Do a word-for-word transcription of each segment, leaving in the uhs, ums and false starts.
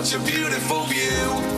such a beautiful view.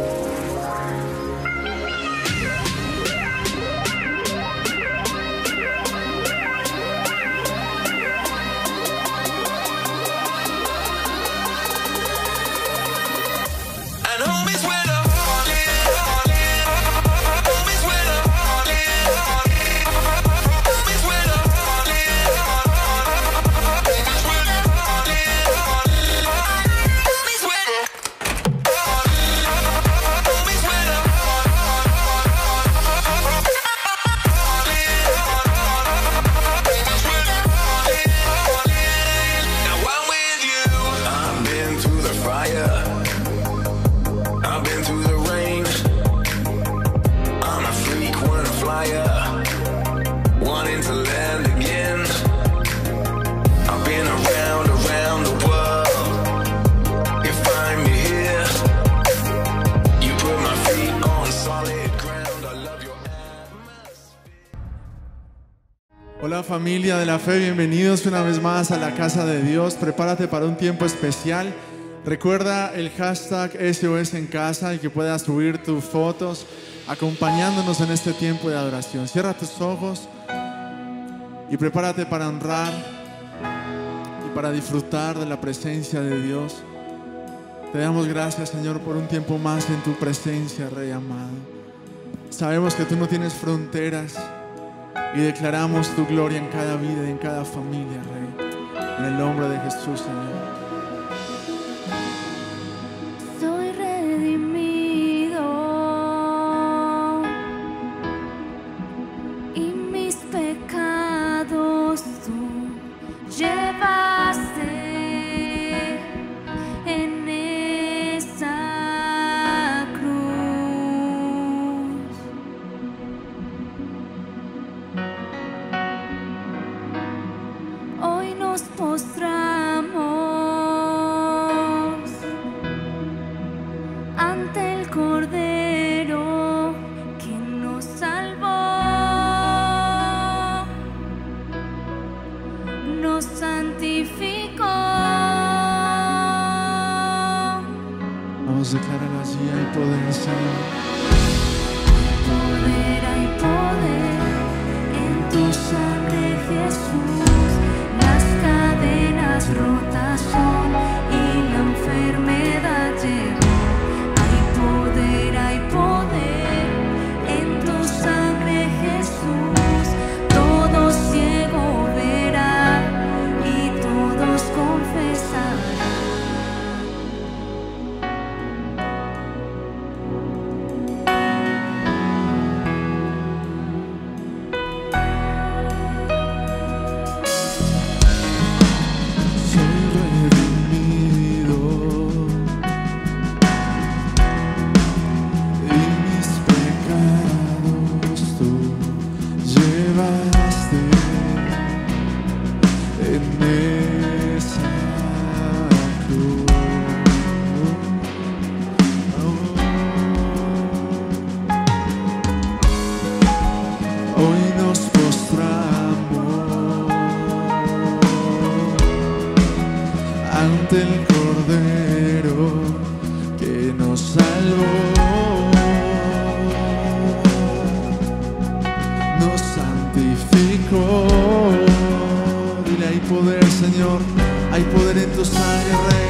Hola familia de la fe, bienvenidos una vez más a la casa de Dios. Prepárate para un tiempo especial. Recuerda el hashtag S O S en casa y que puedas subir tus fotos acompañándonos en este tiempo de adoración. Cierra tus ojos y prepárate para honrar y para disfrutar de la presencia de Dios. Te damos gracias, Señor, por un tiempo más en tu presencia, Rey amado. Sabemos que tú no tienes fronteras y declaramos tu gloria en cada vida y en cada familia, Rey. En el nombre de Jesús, Señor. Soy redimido y mis pecados tú llevaste en esa cruz. Hoy nos postramos ante el Cordero que nos salvó, nos santificó. Vamos a declarar allí, hay poder, Señor. Poder, hay poder en tu sangre, Jesús. Las cadenas rotas son y la enfermedad llegó. Hay poder, hay poder en tu sangre, Jesús. Todo ciego verá y todos confesarán. El Cordero que nos salvó, nos santificó. Dile, hay poder, Señor, hay poder en tu sangre, Rey.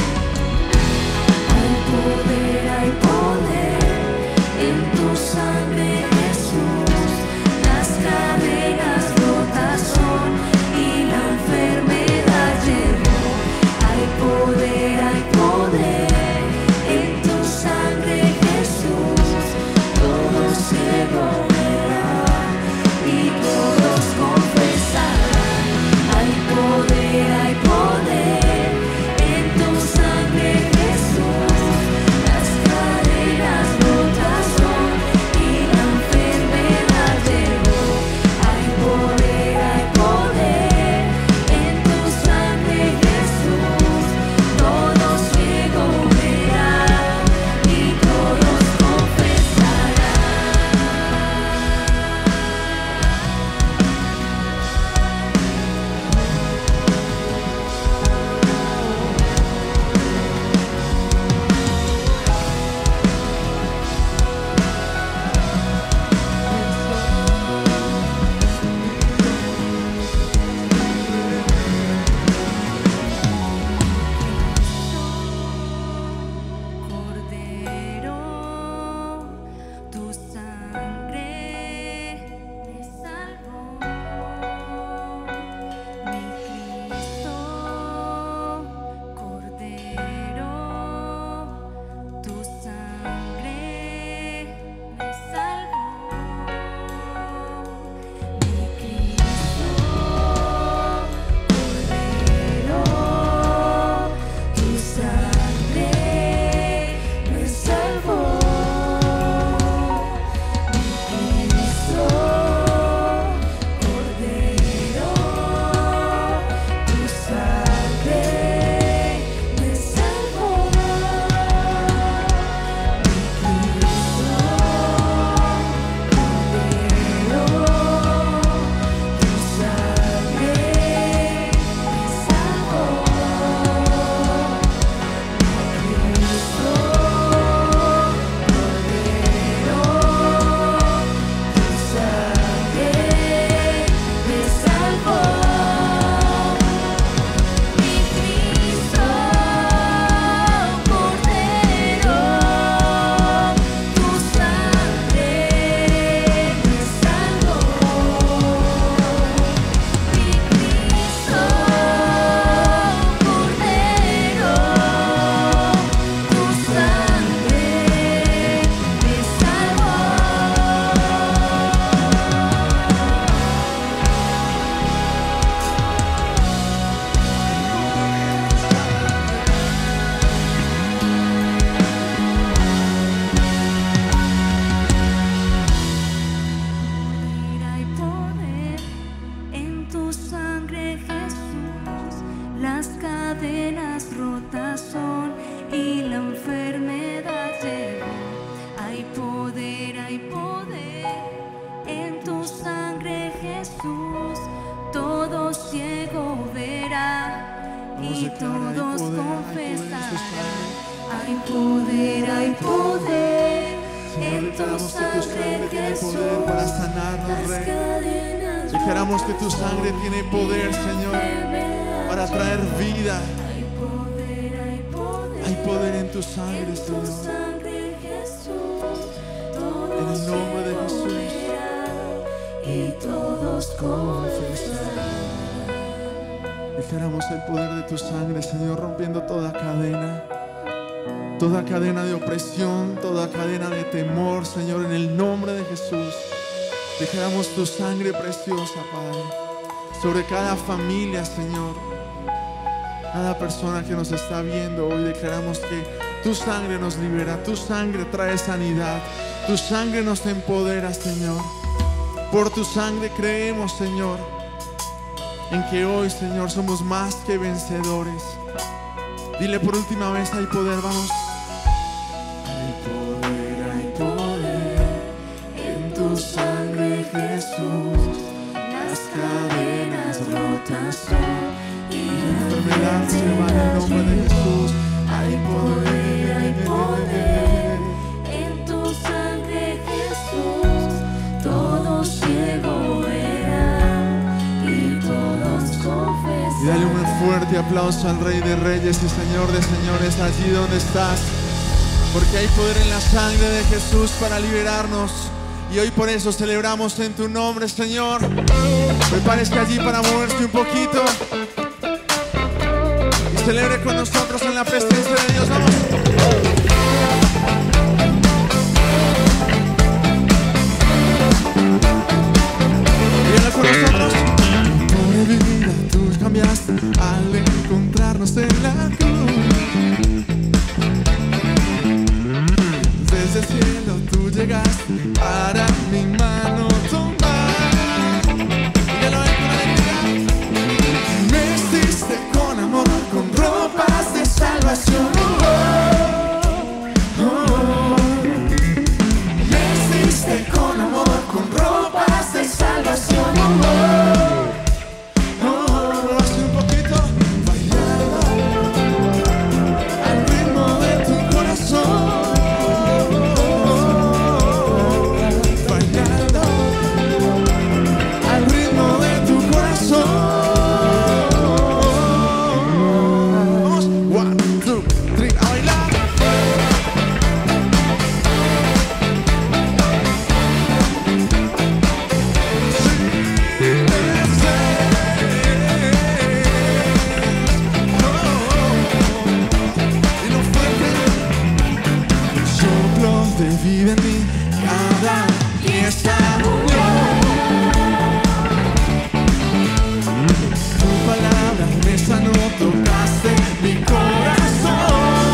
Hay poder, hay poder en tu sangre, Jesús. Las cadenas rotas son y la enfermedad llegó. Hay poder, hay poder en tu sangre, Jesús. Todo ciego verá y todos confesarán. Hay poder, hay poder en tu sangre, Jesús. Las cadenas rotas son y la enfermedad Jesús, todo ciego verá y todos confesarán. Hay poder, hay poder en tu sangre, Jesús. Para sanarnos, Rey. Declaramos que tu sangre tiene poder, Señor, para traer vida. Hay poder, hay poder, hay poder en tu sangre, en tu Señor. sangre, Jesús. En el nombre de Jesús. Y todos confesarán. Declaramos el poder de tu sangre, Señor, rompiendo toda cadena. Toda cadena de opresión, toda cadena de temor, Señor, en el nombre de Jesús. Declaramos tu sangre preciosa, Padre, sobre cada familia, Señor. Cada persona que nos está viendo hoy, declaramos que tu sangre nos libera, tu sangre trae sanidad, tu sangre nos empodera, Señor. Por tu sangre creemos, Señor, en que hoy, Señor, somos más que vencedores. Dile por última vez, hay poder, vamos. Hay poder, hay poder en tu sangre, Jesús. Las cadenas rotas son y La enfermedad se va en el nombre de Jesús. hay poder, hay poder en tu sangre, Jesús. Todo ciego verá y todos confesarán. Y dale un fuerte aplauso al Rey de Reyes y Señor de Señores allí donde estás, porque hay poder en la sangre de Jesús para liberarnos. Y hoy por eso celebramos en tu nombre, Señor. Prepárese allí para moverse un poquito y celebre con nosotros en la presencia de Dios. Vamos. Viene con nosotros. Pobre vida, tú cambiaste al encontrarnos en la cruz. Desde el cielo tú llegaste para mi mano tomar. Dígalo ahí con alegría. Me vestiste con amor, con ropas de salvación. Oh, oh. Me vestiste con amor, con ropas de salvación. Oh, oh. Hace un poquito bailando al ritmo de tu corazón. Vive en mí cada pieza unión. Tu palabra me sanó, tocaste mi corazón.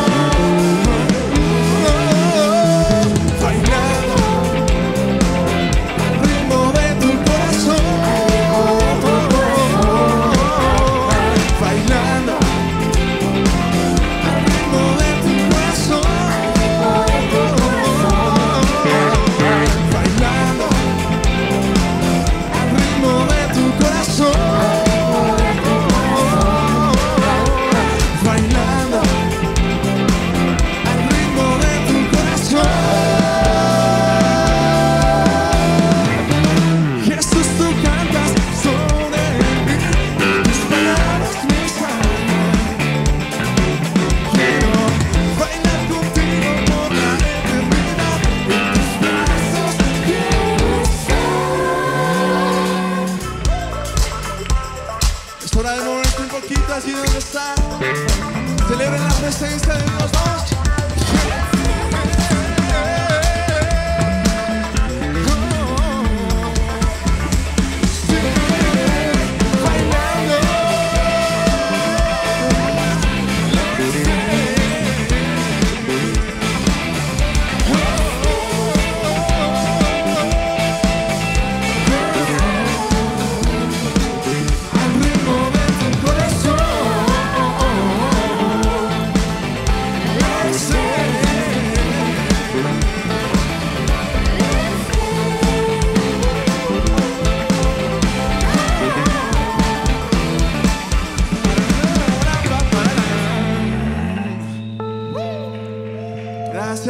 Bailando al ritmo de tu corazón. Bailando al ritmo de tu corazón. Bailando al ritmo de tu corazón. Bailando al ritmo de tu corazón. Jesús, tú cantas sobre mí, tus palabras me sanan. Quiero bailar contigo por la eternidad. En tus brazos quiero estar. Es hora de moverte un poquito allí donde está. Celebren la presencia de Dios. Vamos. Al ritmo de tu corazón.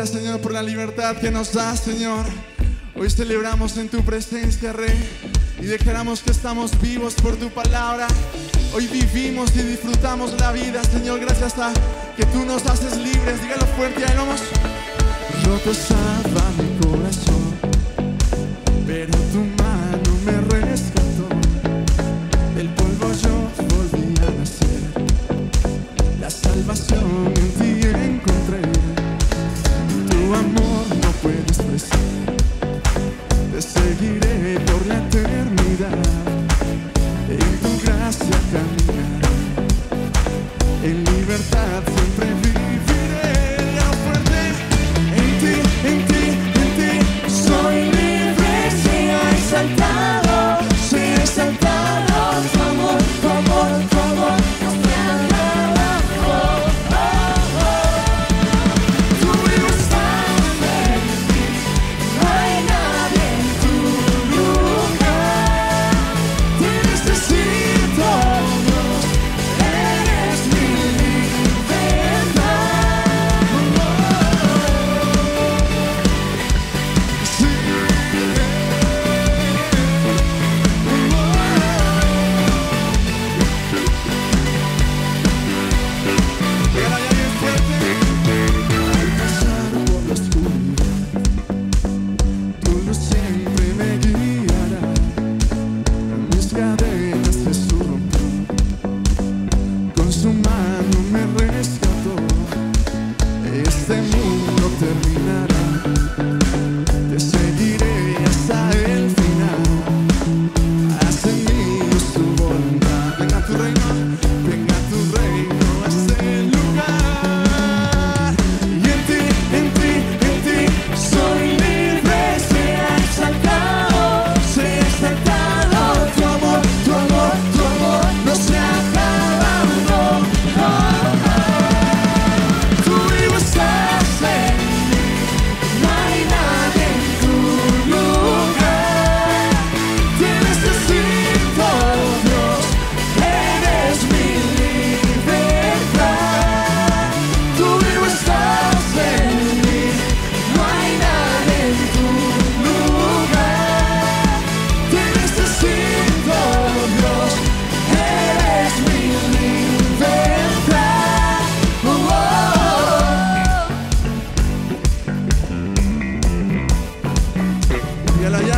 Gracias, Señor, por la libertad que nos das, Señor. Hoy celebramos en tu presencia, Rey, y declaramos que estamos vivos por tu palabra. Hoy vivimos y disfrutamos la vida, Señor, gracias a que tú nos haces libres. Dígalo fuerte, ahí vamos. Roto estaba mi corazón, pero tu mano me rescató. Del polvo yo volví a nacer. La salvación en ti encontré. Tu amor no puedo expresar. Te seguiré por la eternidad. En tu gracia caminaré. En libertad siempre viviré. La fuerte. En ti, en ti, en ti soy libre. Sea exaltado, sea exaltado. Tu amor, tu amor, tu amor no me agrada. Oh, oh, oh. Tú estás en mí, no hay nadie en tu lugar. Te necesito, Dios, eres mi libertad. Sí. Dígala ya bien fuerte. Al pasar por la oscuridad, tu luz siempre me guiará. Mis cadenas Jesús rompió, con su mano me rescató. Este mundo terminará, te seguiré hasta el final. Haz en mí tu voluntad. Venga tu reino, venga tu reino a este lugar. Y en ti, en ti, en ti soy libre. Sea exaltado, sea exaltado. Tu amor, tu amor, tu amor no se acaba, no, no. Tú vivo estás en mí, no hay nadie en tu lugar. Te necesito, Dios, eres mi libertad. Tú vivo estás en mí, no hay nadie en tu lugar. Te necesito, Dios, eres mi libertad. Oh, oh, oh. Dígala ya.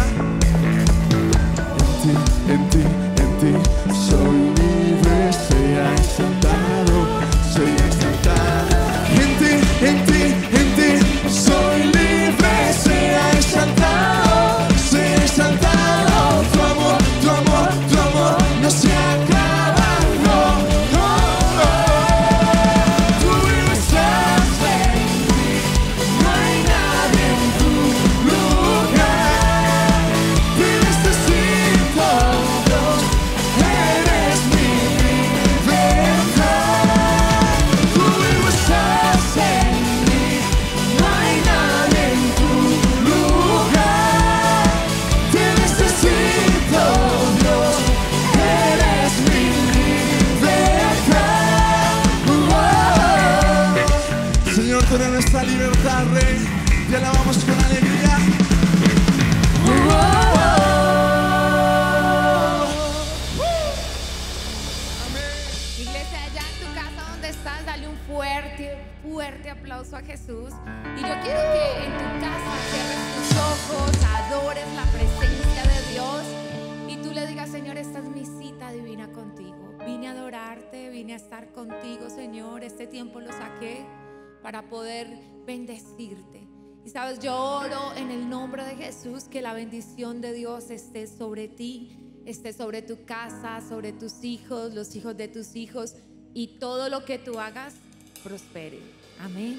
En ti, en ti, soy libre, sea exaltado, sea exaltado. En ti, en ti, en ti, soy libre, sea exaltado, sea exaltado. Tu amor, tu amor, tu amor no se acaba, no, no, no. Tú estás en mí, no hay nadie en tu lugar. Te necesito, Dios, eres mi libertad. Tú estás en mí, no hay nadie en tu lugar. Te necesito, Dios, eres mi libertad. Oh. Señor, tú eres nuestra libertad, Rey. Te alabamos con alegría. Oh. Iglesia, allá en tu casa donde estás, dale un fuerte, fuerte aplauso a Jesús. Y yo quiero que en tu casa cierres tus ojos, adores la presencia de Dios y tú le digas: Señor, esta es mi cita divina contigo. Vine a adorarte, vine a estar contigo, Señor. Este tiempo lo saqué para poder bendecirte. Y sabes, yo oro en el nombre de Jesús que la bendición de Dios esté sobre ti, esté sobre tu casa, sobre tus hijos, los hijos de tus hijos, y todo lo que tú hagas prospere. Amén.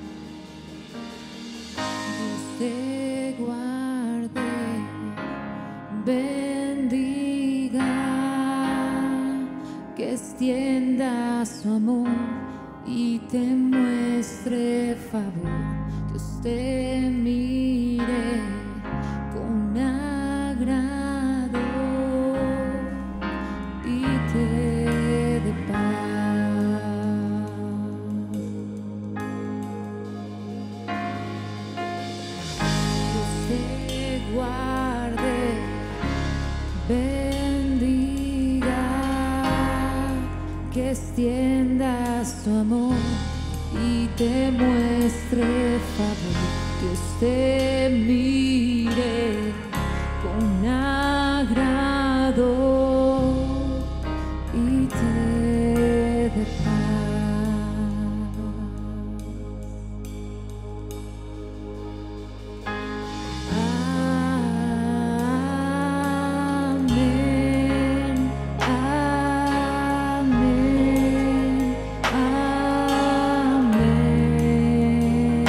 Te guardé extienda su amor y te muestre favor. Dios te mire con agrado y te dé paz. Dios te guarde, bendiga, que extienda su amor y te muestre favor. Dios te mire con agrado y te dé paz. Amén, amén, amén.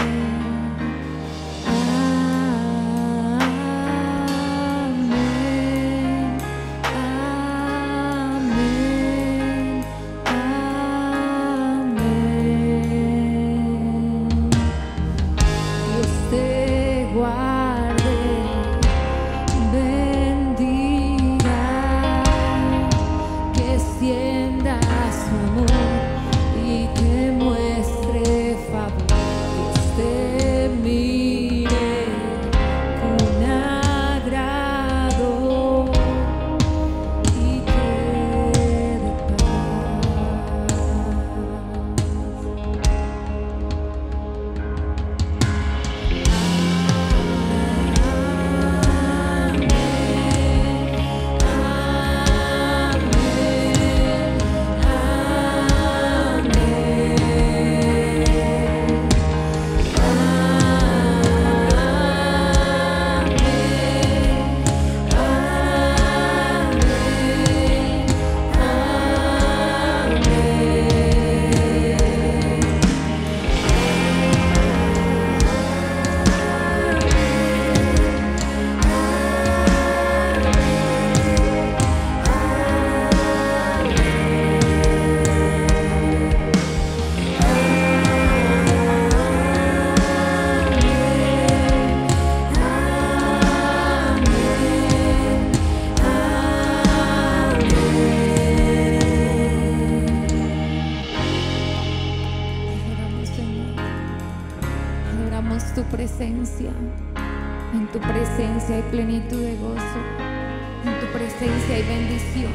Tu presencia, en tu presencia hay plenitud de gozo, en tu presencia hay bendición.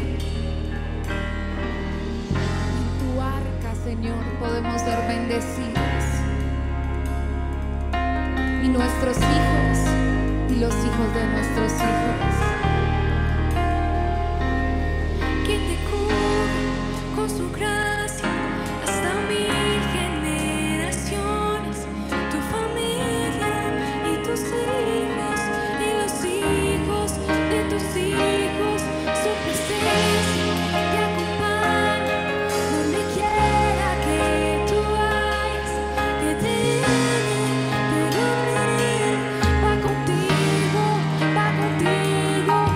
En tu arca, Señor, podemos ser bendecidos, y nuestros hijos y los hijos de nuestros hijos. Que te cubra con su gracia hasta mil generaciones, tu familia y tus hijos y los hijos de tus hijos. Su presencia te acompaña donde quiera que tú vayas, que te llene de dormir. Va contigo, va contigo.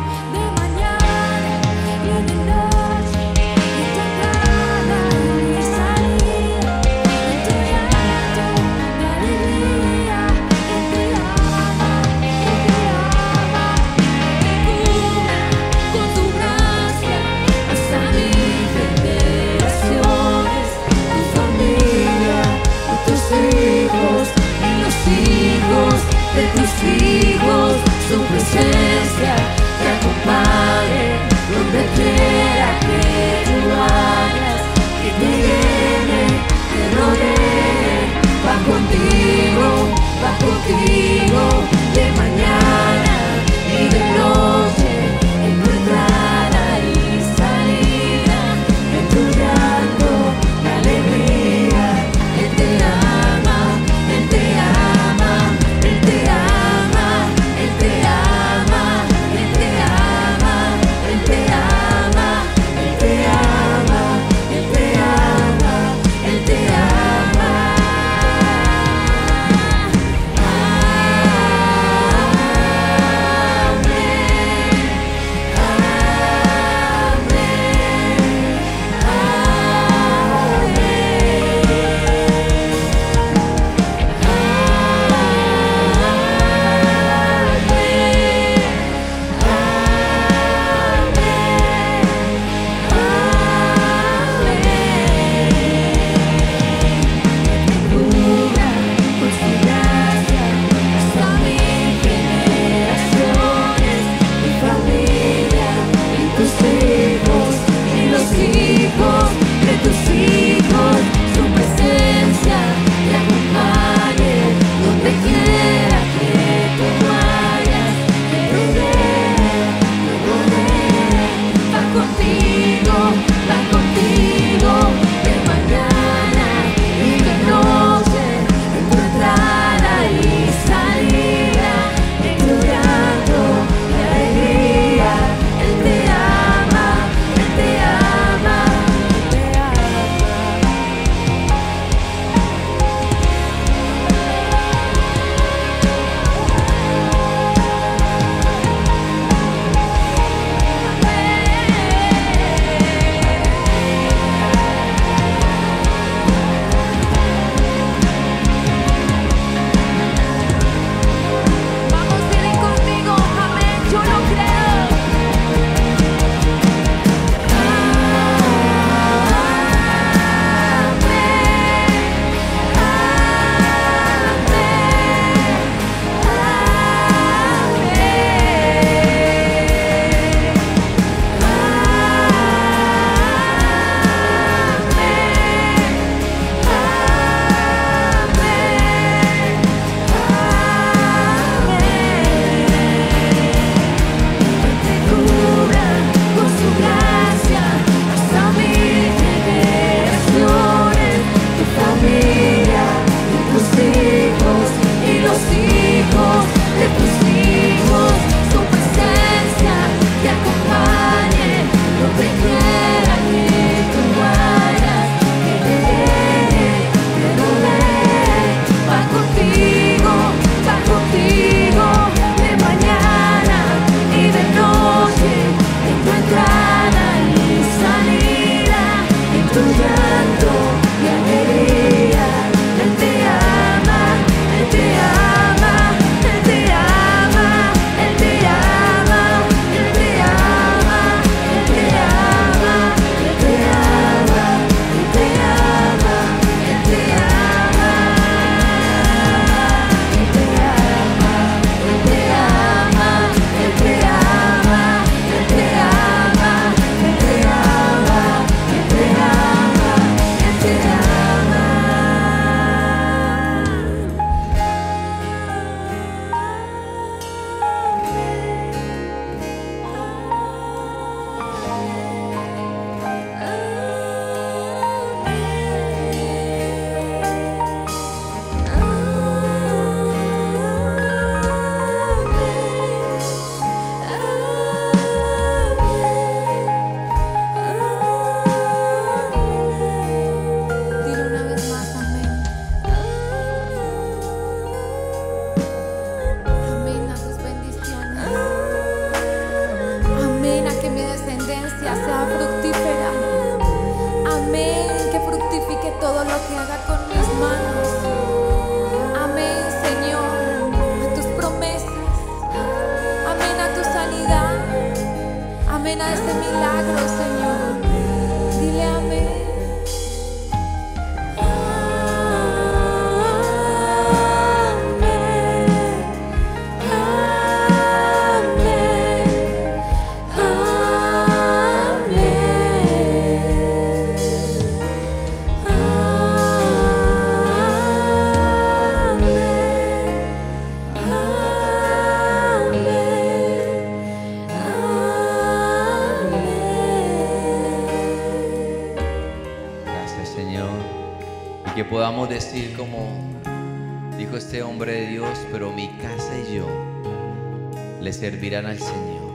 que podamos decir como dijo este hombre de Dios: pero mi casa y yo le servirán al Señor.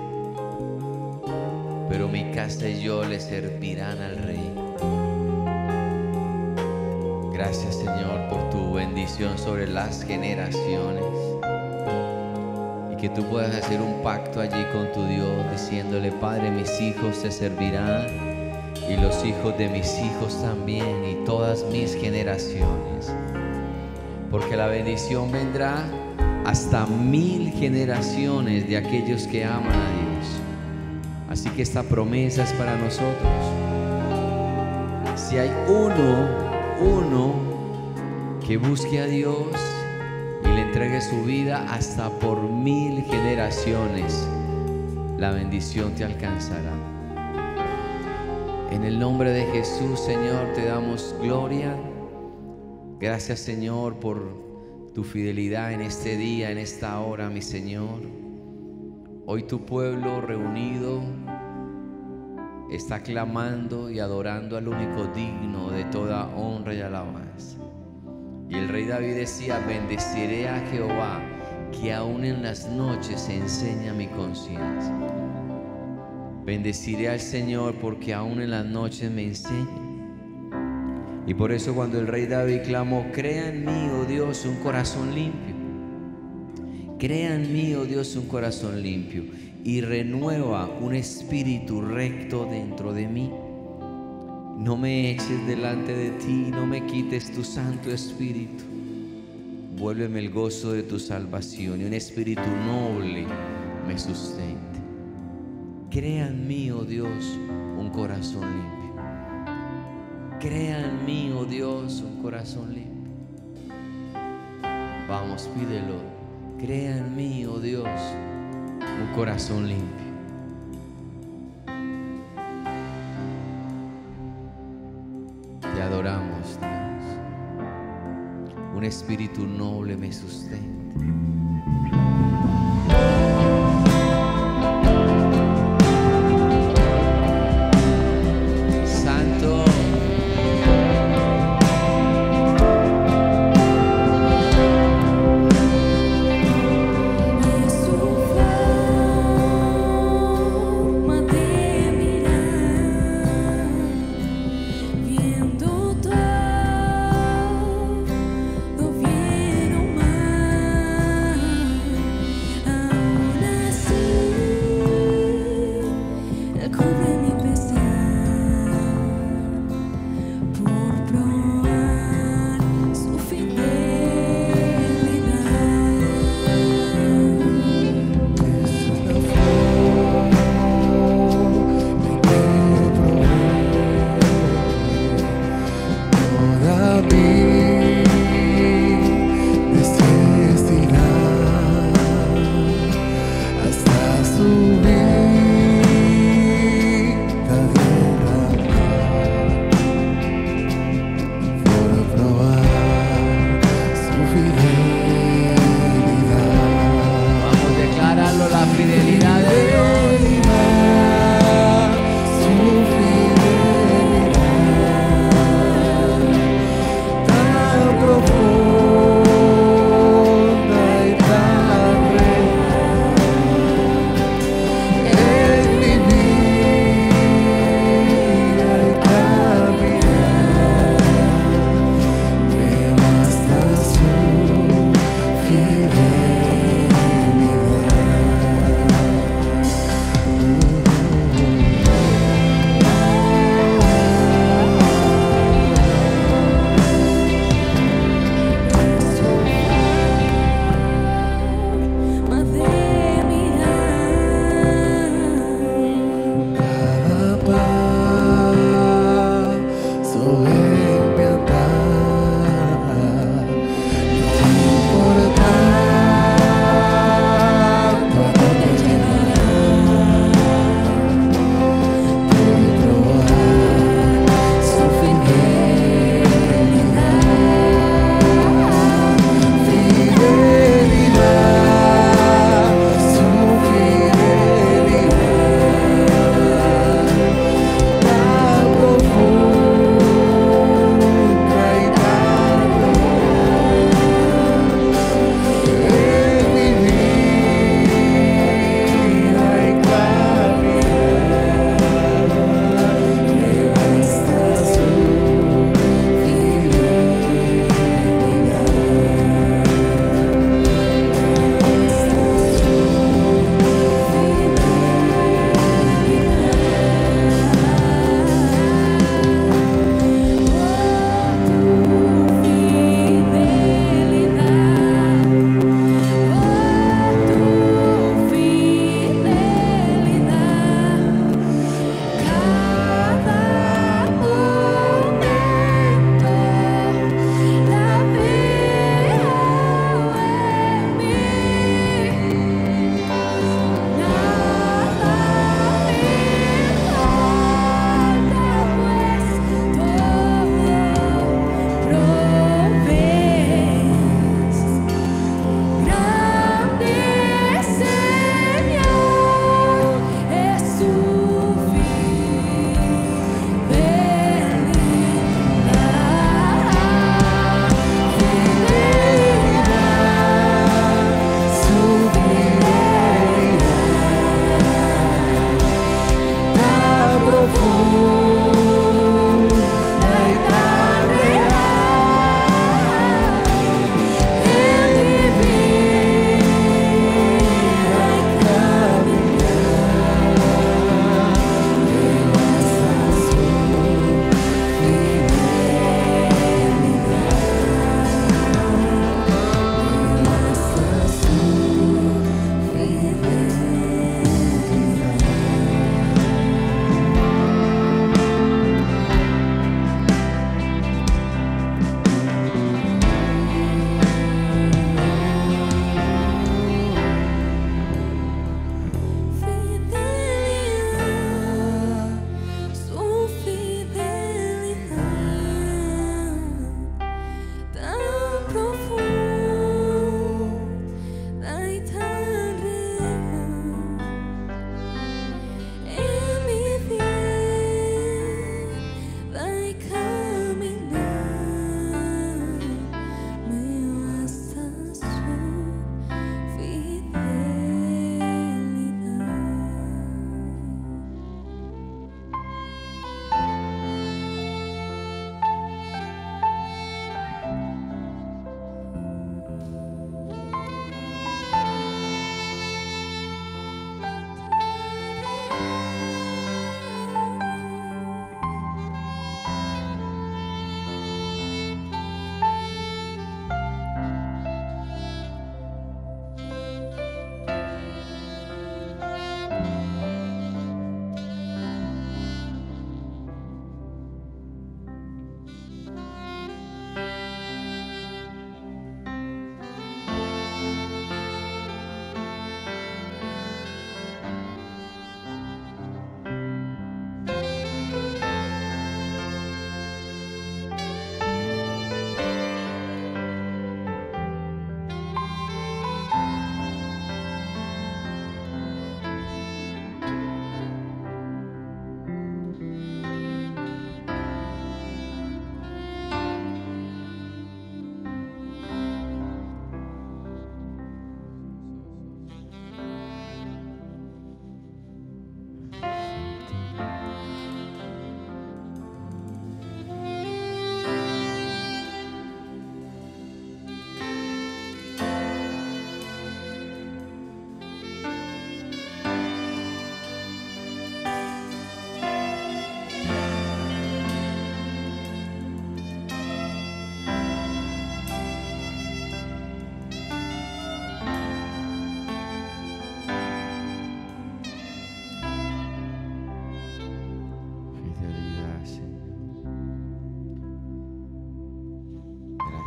Pero mi casa y yo le servirán al Rey. Gracias, Señor, por tu bendición sobre las generaciones. Y que tú puedas hacer un pacto allí con tu Dios, diciéndole: Padre, mis hijos te servirán, y los hijos de mis hijos también, y todas mis generaciones. Porque la bendición vendrá hasta mil generaciones de aquellos que aman a Dios. Así que esta promesa es para nosotros. Si hay uno, uno que busque a Dios y le entregue su vida hasta por mil generaciones, la bendición te alcanzará. En el nombre de Jesús, Señor, te damos gloria. Gracias, Señor, por tu fidelidad en este día, en esta hora, mi Señor. Hoy tu pueblo reunido está clamando y adorando al único digno de toda honra y alabanza. Y el rey David decía: bendeciré a Jehová, que aún en las noches enseña mi conciencia. Bendeciré al Señor, porque aún en las noches me enseña. Y por eso cuando el rey David clamó: crea en mí, oh Dios, un corazón limpio. Crea en mí, oh Dios, un corazón limpio, y renueva un espíritu recto dentro de mí. No me eches delante de ti, no me quites tu Santo Espíritu. Vuélveme el gozo de tu salvación, y un espíritu noble me sustente. Crea en mí, oh Dios, un corazón limpio. Crea en mí, oh Dios, un corazón limpio. Vamos, pídelo. Crea en mí, oh Dios, un corazón limpio. Te adoramos, Dios. Un espíritu noble me sustenta. Viendo todo, no vieron más.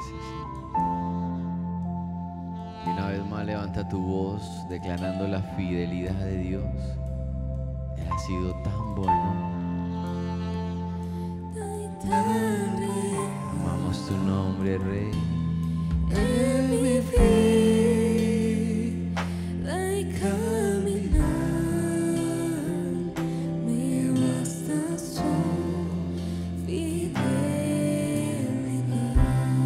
Y una vez más levanta tu voz declarando la fidelidad de Dios. Él ha sido tan bueno. Amamos tu nombre, Rey. En mi vida y caminar me basta su fidelidad,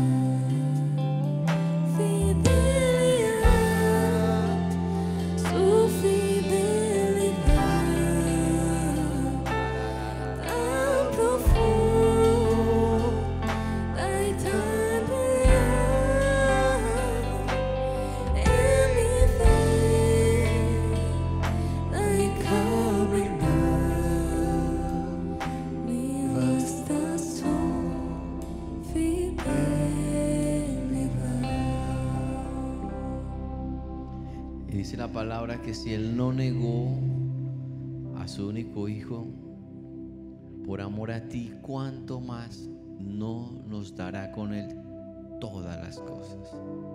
fidelidad, su fidelidad tan profunda y tan real. En mi vida y caminar me basta su fidelidad. Y dice la palabra que si Él no negó a su único hijo por amor a ti, ¿cuánto más no nos dará con Él todas las cosas?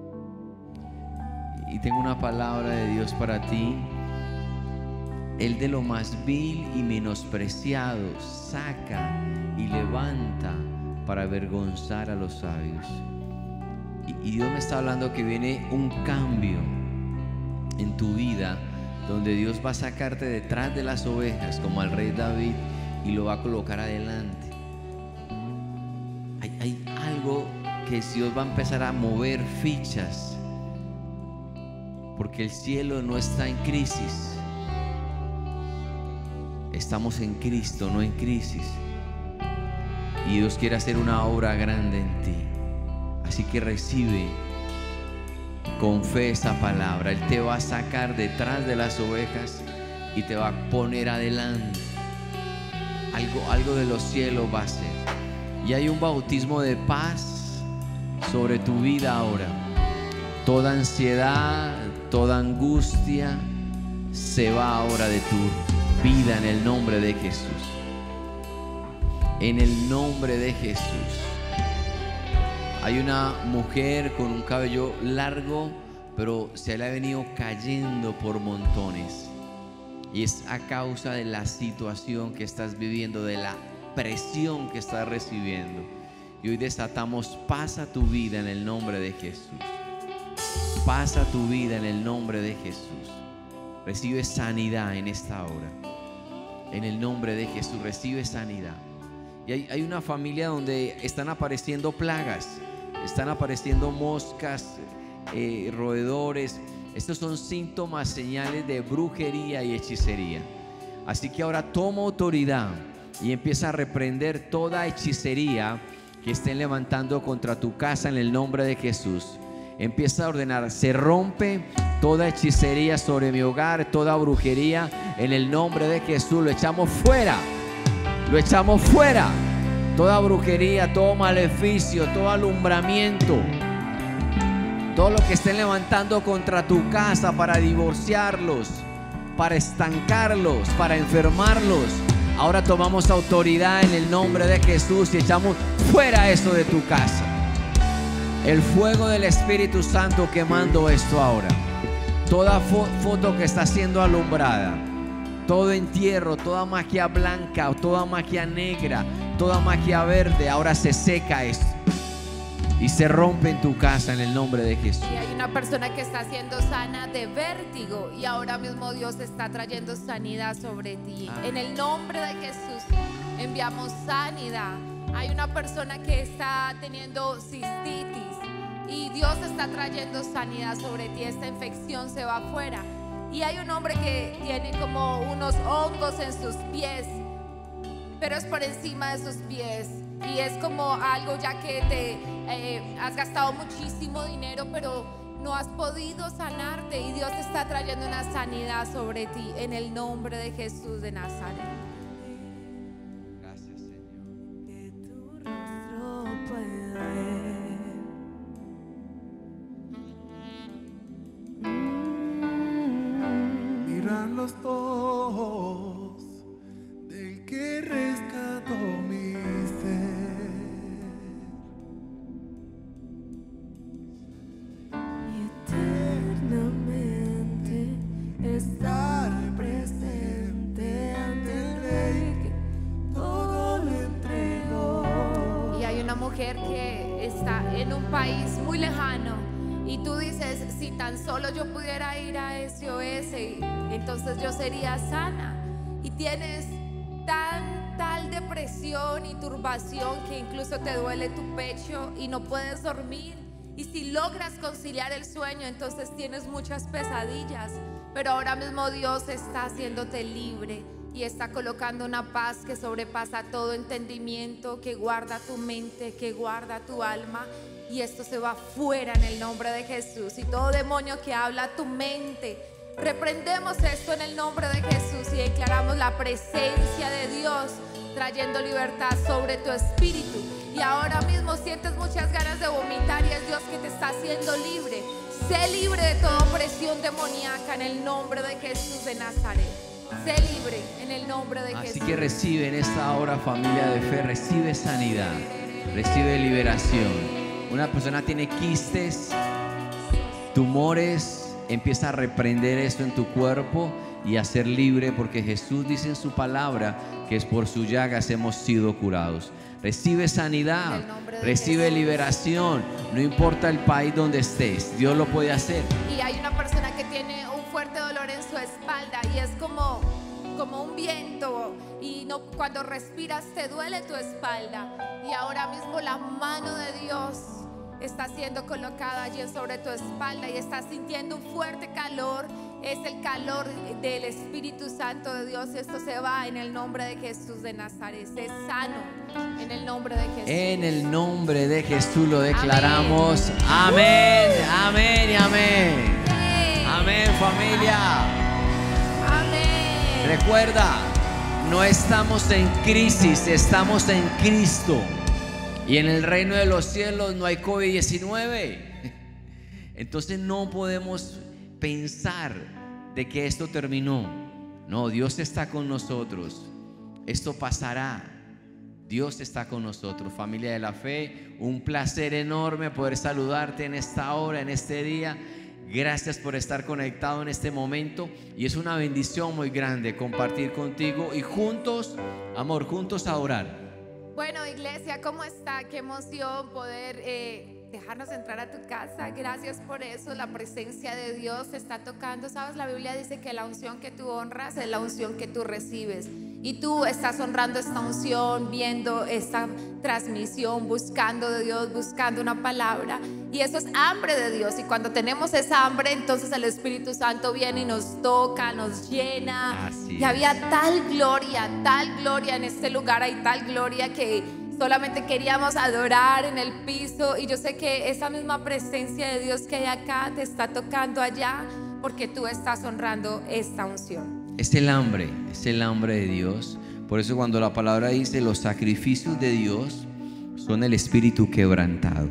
Y tengo una palabra de Dios para ti. Él de lo más vil y menospreciado saca y levanta para avergonzar a los sabios. Y, y Dios me está hablando que viene un cambio en tu vida, donde Dios va a sacarte detrás de las ovejas como al rey David y lo va a colocar adelante. Hay, hay algo que Dios va a empezar a mover fichas, porque el cielo no está en crisis. Estamos en Cristo, no en crisis. Y Dios quiere hacer una obra grande en ti. Así que recibe con fe esa palabra. Él te va a sacar detrás de las ovejas y te va a poner adelante. Algo, algo de los cielos va a hacer. Y hay un bautismo de paz sobre tu vida ahora. Toda ansiedad, toda angustia se va ahora de tu vida en el nombre de Jesús. En el nombre de Jesús. Hay una mujer con un cabello largo, pero se le ha venido cayendo por montones. Y es a causa de la situación que estás viviendo, de la presión que estás recibiendo. Y hoy desatamos paz a tu vida en el nombre de Jesús. Paz a tu vida en el nombre de Jesús. Recibe sanidad en esta hora. En el nombre de Jesús, recibe sanidad. Y hay, hay una familia donde están apareciendo plagas, están apareciendo moscas, eh, roedores. Estos son síntomas, señales de brujería y hechicería. Así que ahora toma autoridad y empieza a reprender toda hechicería que estén levantando contra tu casa en el nombre de Jesús. Empieza a ordenar, se rompe toda hechicería sobre mi hogar, toda brujería en el nombre de Jesús. Lo echamos fuera, lo echamos fuera. Toda brujería, todo maleficio, todo alumbramiento, todo lo que estén levantando contra tu casa para divorciarlos, para estancarlos, para enfermarlos. Ahora tomamos autoridad en el nombre de Jesús y echamos fuera eso de tu casa. El fuego del Espíritu Santo quemando esto ahora. Toda fo foto que está siendo alumbrada, todo entierro, toda magia blanca, toda magia negra, toda magia verde, ahora se seca esto y se rompe en tu casa en el nombre de Jesús. Y hay una persona que está siendo sana de vértigo y ahora mismo Dios está trayendo sanidad sobre ti. Amén. En el nombre de Jesús enviamos sanidad. Hay una persona que está teniendo cistitis y Dios está trayendo sanidad sobre ti. Esta infección se va afuera. Y hay un hombre que tiene como unos hongos en sus pies, pero es por encima de sus pies. Y es como algo ya que te eh, has gastado muchísimo dinero, pero no has podido sanarte. Y Dios está trayendo una sanidad sobre ti en el nombre de Jesús de Nazaret. Gracias, Señor. Que tu rostro pueda ver. Mirar los ojos del que rescató mi ser. mujer que está en un país muy lejano y tú dices, si tan solo yo pudiera ir a S O S, entonces yo sería sana. Y tienes tan, tal depresión y turbación que incluso te duele tu pecho y no puedes dormir. Y si logras conciliar el sueño, entonces tienes muchas pesadillas. Pero ahora mismo Dios está haciéndote libre y está colocando una paz que sobrepasa todo entendimiento, que guarda tu mente, que guarda tu alma. Y esto se va fuera en el nombre de Jesús. Y todo demonio que habla a tu mente, reprendemos esto en el nombre de Jesús y declaramos la presencia de Dios trayendo libertad sobre tu espíritu. Y ahora mismo sientes muchas ganas de vomitar y es Dios que te está haciendo libre. Sé libre de toda opresión demoníaca en el nombre de Jesús de Nazaret. Sé libre en el nombre de Así Jesús. que recibe en esta hora, familia de fe, recibe sanidad, recibe liberación. Una persona tiene quistes, tumores, empieza a reprender esto en tu cuerpo y a ser libre, porque Jesús dice en su palabra que es por su llagas hemos sido curados. Recibe sanidad, recibe liberación, no importa el país donde estés, Dios lo puede hacer. Y hay una persona que tiene un fuerte dolor en su espalda y es como, como un viento y no, cuando respiras te duele tu espalda. Y ahora mismo la mano de Dios está siendo colocada allí sobre tu espalda y estás sintiendo un fuerte calor. Es el calor del Espíritu Santo de Dios. Esto se va en el nombre de Jesús de Nazaret. Sé sano en el nombre de Jesús. En el nombre de Jesús lo declaramos. Amén, amén y amén. Amén, Amén, familia. amén. Recuerda, no estamos en crisis, estamos en Cristo. Y en el reino de los cielos no hay COVID diecinueve. Entonces no podemos pensar de que esto terminó. No, Dios está con nosotros. Esto pasará. Dios está con nosotros. Familia de la fe, un placer enorme poder saludarte en esta hora, en este día. Gracias por estar conectado en este momento. Y es una bendición muy grande compartir contigo y juntos, amor, juntos a orar. Bueno, iglesia, ¿cómo está? Qué emoción poder eh, dejarnos entrar a tu casa. Gracias por eso. La presencia de Dios te está tocando. Sabes, la Biblia dice que la unción que tú honras es la unción que tú recibes. Y tú estás honrando esta unción, viendo esta transmisión, buscando de Dios, buscando una palabra. Y eso es hambre de Dios. Y cuando tenemos esa hambre, entonces el Espíritu Santo viene y nos toca, nos llena. Así y había tal gloria, tal gloria en este lugar. Hay tal gloria que solamente queríamos adorar en el piso. Y yo sé que esa misma presencia de Dios que hay acá te está tocando allá, porque tú estás honrando esta unción. Es el hambre, es el hambre de Dios. Por eso cuando la palabra dice los sacrificios de Dios son el espíritu quebrantado.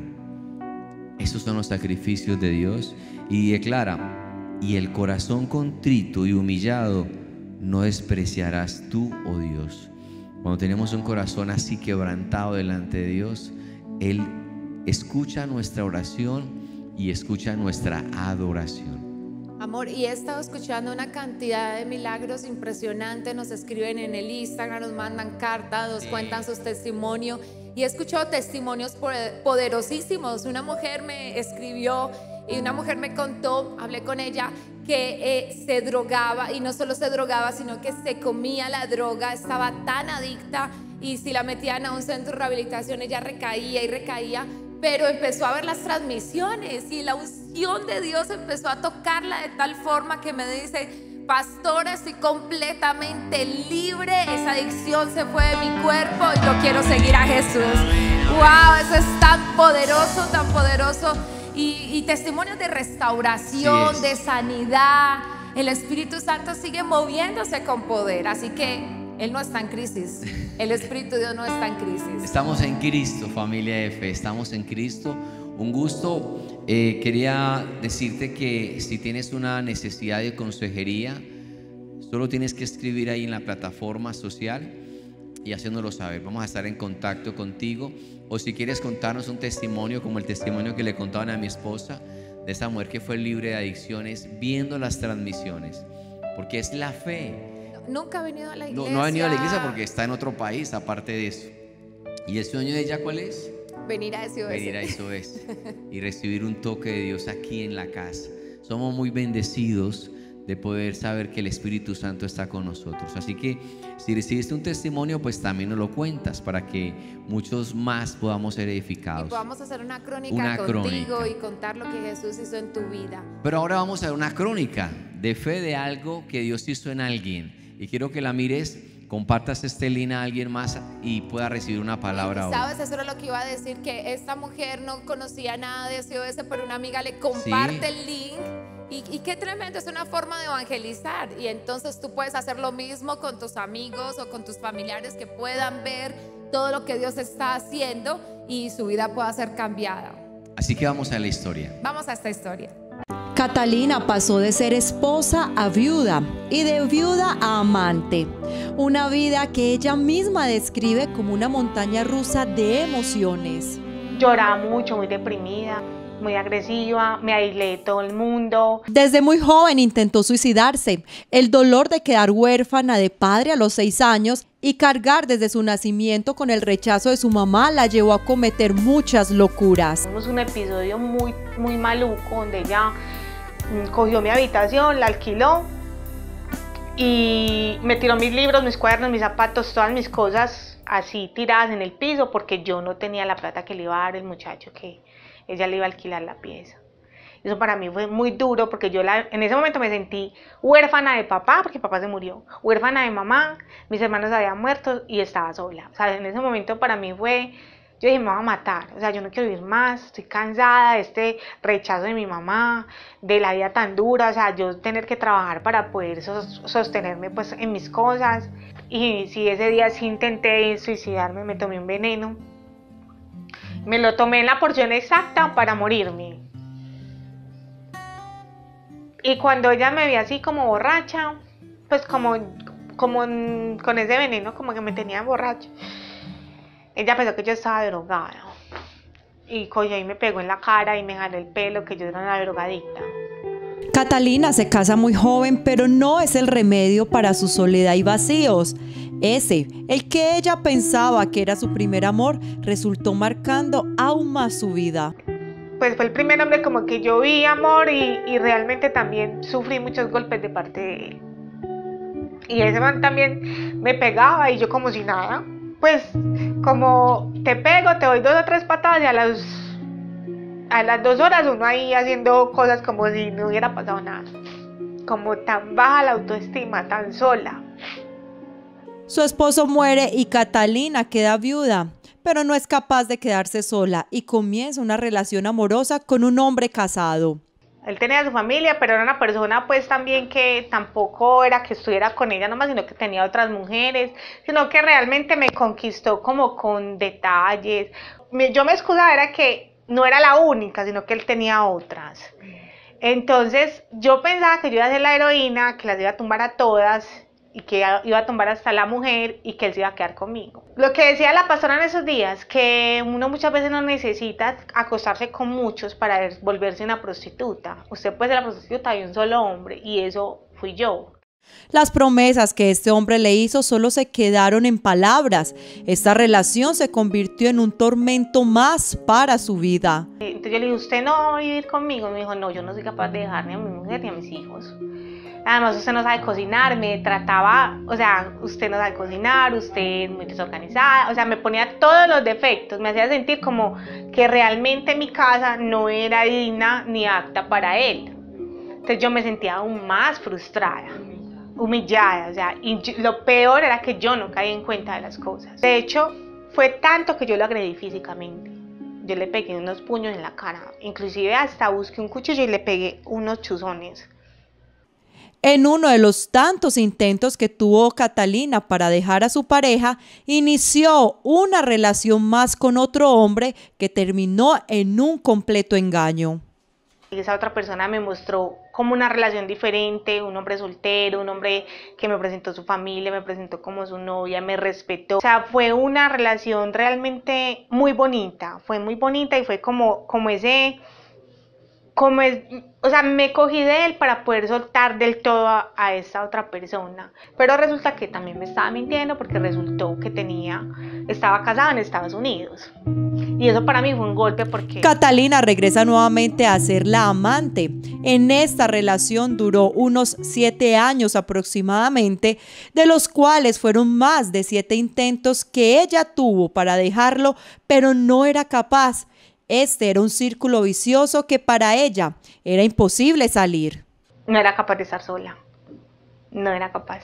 Esos son los sacrificios de Dios. Y declara, y el corazón contrito y humillado no despreciarás tú, oh Dios. Cuando tenemos un corazón así quebrantado delante de Dios, Él escucha nuestra oración y escucha nuestra adoración. Amor, y he estado escuchando una cantidad de milagros impresionantes. Nos escriben en el Instagram, nos mandan cartas, nos cuentan sus testimonios. Y he escuchado testimonios poderosísimos. Una mujer me escribió y una mujer me contó, hablé con ella, que eh, se drogaba, y no solo se drogaba, sino que se comía la droga. Estaba tan adicta y si la metían a un centro de rehabilitación ella recaía y recaía. Pero empezó a ver las transmisiones y la unción de Dios empezó a tocarla de tal forma que me dice: pastora, estoy completamente libre, esa adicción se fue de mi cuerpo y yo quiero seguir a Jesús. Wow, eso es tan poderoso, tan poderoso. Y, y testimonios de restauración, de sanidad. El Espíritu Santo sigue moviéndose con poder, así que Él no está en crisis. El Espíritu de Dios no está en crisis. Estamos en Cristo, familia de fe. Estamos en Cristo. Un gusto. Eh, quería decirte que si tienes una necesidad de consejería, solo tienes que escribir ahí en la plataforma social y haciéndolo saber. Vamos a estar en contacto contigo. O si quieres contarnos un testimonio como el testimonio que le contaban a mi esposa, de esa mujer que fue libre de adicciones, viendo las transmisiones. Porque es la fe. Nunca ha venido a la iglesia. No, no ha venido a la iglesia porque está en otro país, aparte de eso. ¿Y el sueño de ella cuál es? venir a S O S. venir a S O S y recibir un toque de Dios aquí en la casa. Somos muy bendecidos de poder saber que el Espíritu Santo está con nosotros. Así que si recibiste un testimonio, pues también nos lo cuentas para que muchos más podamos ser edificados. Y podamos hacer una crónica Una contigo crónica. y contar lo que Jesús hizo en tu vida. Pero ahora vamos a ver una crónica de fe de algo que Dios hizo en alguien. Y quiero que la mires, compartas este link a alguien más y pueda recibir una palabra ahora. ¿Sabes? Eso era lo que iba a decir, que esta mujer no conocía nada de S O S, pero una amiga le comparte Sí. el link. Y, y qué tremendo, es una forma de evangelizar. Y entonces tú puedes hacer lo mismo con tus amigos o con tus familiares, que puedan ver todo lo que Dios está haciendo y su vida pueda ser cambiada. Así que vamos a la historia. Vamos a esta historia. Catalina pasó de ser esposa a viuda y de viuda a amante. Una vida que ella misma describe como una montaña rusa de emociones. Lloraba mucho, muy deprimida, muy agresiva, me aislé de todo el mundo. Desde muy joven intentó suicidarse. El dolor de quedar huérfana de padre a los seis años y cargar desde su nacimiento con el rechazo de su mamá la llevó a cometer muchas locuras. Tuvimos un episodio muy, muy maluco donde ella mm, cogió mi habitación, la alquiló y me tiró mis libros, mis cuadernos, mis zapatos, todas mis cosas así tiradas en el piso porque yo no tenía la plata que le iba a dar el muchacho que ella le iba a alquilar la pieza. Eso para mí fue muy duro porque yo la, en ese momento me sentí huérfana de papá porque papá se murió, huérfana de mamá, mis hermanos habían muerto y estaba sola. O sea, en ese momento para mí fue, yo dije, me voy a matar, o sea, yo no quiero vivir más, estoy cansada de este rechazo de mi mamá, de la vida tan dura, o sea, yo tener que trabajar para poder sos, sostenerme pues en mis cosas. Y sí, ese día sí intenté suicidarme, me tomé un veneno, me lo tomé en la porción exacta para morirme. Y cuando ella me vio así como borracha, pues como, como con ese veneno como que me tenía borracha, ella pensó que yo estaba drogada. Y cogió y me pegó en la cara y me jaló el pelo, que yo era una drogadicta. Catalina se casa muy joven, pero no es el remedio para su soledad y vacíos. Ese, el que ella pensaba que era su primer amor, resultó marcando aún más su vida. Pues fue el primer hombre como que yo vi amor y, y realmente también sufrí muchos golpes de parte de él. Y ese man también me pegaba y yo como si nada. Pues como te pego, te doy dos o tres patadas y a las, a las dos horas uno ahí haciendo cosas como si no hubiera pasado nada. Como tan baja la autoestima, tan sola. Su esposo muere y Catalina queda viuda, pero no es capaz de quedarse sola y comienza una relación amorosa con un hombre casado. Él tenía su familia, pero era una persona pues también que tampoco era que estuviera con ella nomás, sino que tenía otras mujeres, sino que realmente me conquistó como con detalles. Me, yo me excusaba, era que no era la única, sino que él tenía otras. Entonces yo pensaba que yo iba a ser la heroína, que las iba a tumbar a todas, y que iba a tumbar hasta la mujer y que él se iba a quedar conmigo. Lo que decía la pastora en esos días, que uno muchas veces no necesita acostarse con muchos para volverse una prostituta. Usted puede ser la prostituta de un solo hombre y eso fui yo. Las promesas que este hombre le hizo solo se quedaron en palabras. Esta relación se convirtió en un tormento más para su vida. Entonces yo le dije, ¿usted no va a vivir conmigo? Y me dijo, no, yo no soy capaz de dejar ni a mi mujer ni a mis hijos. Además, usted no sabe cocinar, me trataba, o sea, usted no sabe cocinar, usted es muy desorganizada, o sea, me ponía todos los defectos, me hacía sentir como que realmente mi casa no era digna ni apta para él. Entonces yo me sentía aún más frustrada, humillada, o sea, y yo, lo peor era que yo no caía en cuenta de las cosas. De hecho, fue tanto que yo lo agredí físicamente. Yo le pegué unos puños en la cara, inclusive hasta busqué un cuchillo y le pegué unos chuzones. En uno de los tantos intentos que tuvo Catalina para dejar a su pareja, inició una relación más con otro hombre que terminó en un completo engaño. Esa otra persona me mostró como una relación diferente, un hombre soltero, un hombre que me presentó su familia, me presentó como su novia, me respetó. O sea, fue una relación realmente muy bonita, fue muy bonita y fue como, como ese... como es, o sea, me cogí de él para poder soltar del todo a, a esta otra persona. Pero resulta que también me estaba mintiendo porque resultó que tenía, estaba casada en Estados Unidos. Y eso para mí fue un golpe porque... Catalina regresa nuevamente a ser la amante. En esta relación duró unos siete años aproximadamente, de los cuales fueron más de siete intentos que ella tuvo para dejarlo, pero no era capaz. Este era un círculo vicioso que para ella era imposible salir. No era capaz de estar sola. No era capaz.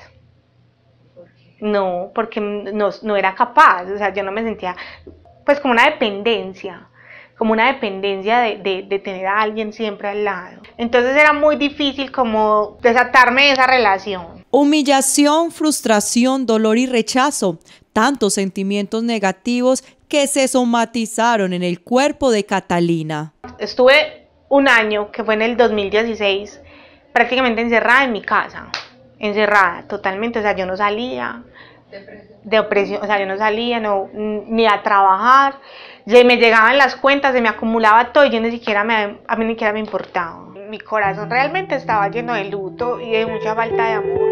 No, porque no, no era capaz. O sea, yo no me sentía, pues, como una dependencia. Como una dependencia de, de, de tener a alguien siempre al lado. Entonces era muy difícil como desatarme de esa relación. Humillación, frustración, dolor y rechazo. Tantos sentimientos negativos que se somatizaron en el cuerpo de Catalina. Estuve un año, que fue en el dos mil dieciséis, prácticamente encerrada en mi casa, encerrada totalmente, o sea, yo no salía, de opresión, o sea, yo no salía no, ni a trabajar, se me llegaban las cuentas, se me acumulaba todo y yo ni siquiera me, a mí ni siquiera me importaba. Mi corazón realmente estaba lleno de luto y de mucha falta de amor.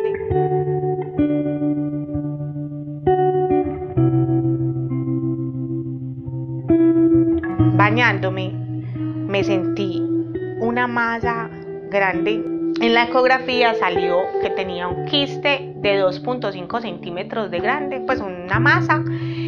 Bañándome, me sentí una masa grande. En la ecografía salió que tenía un quiste de dos punto cinco centímetros de grande, pues una masa,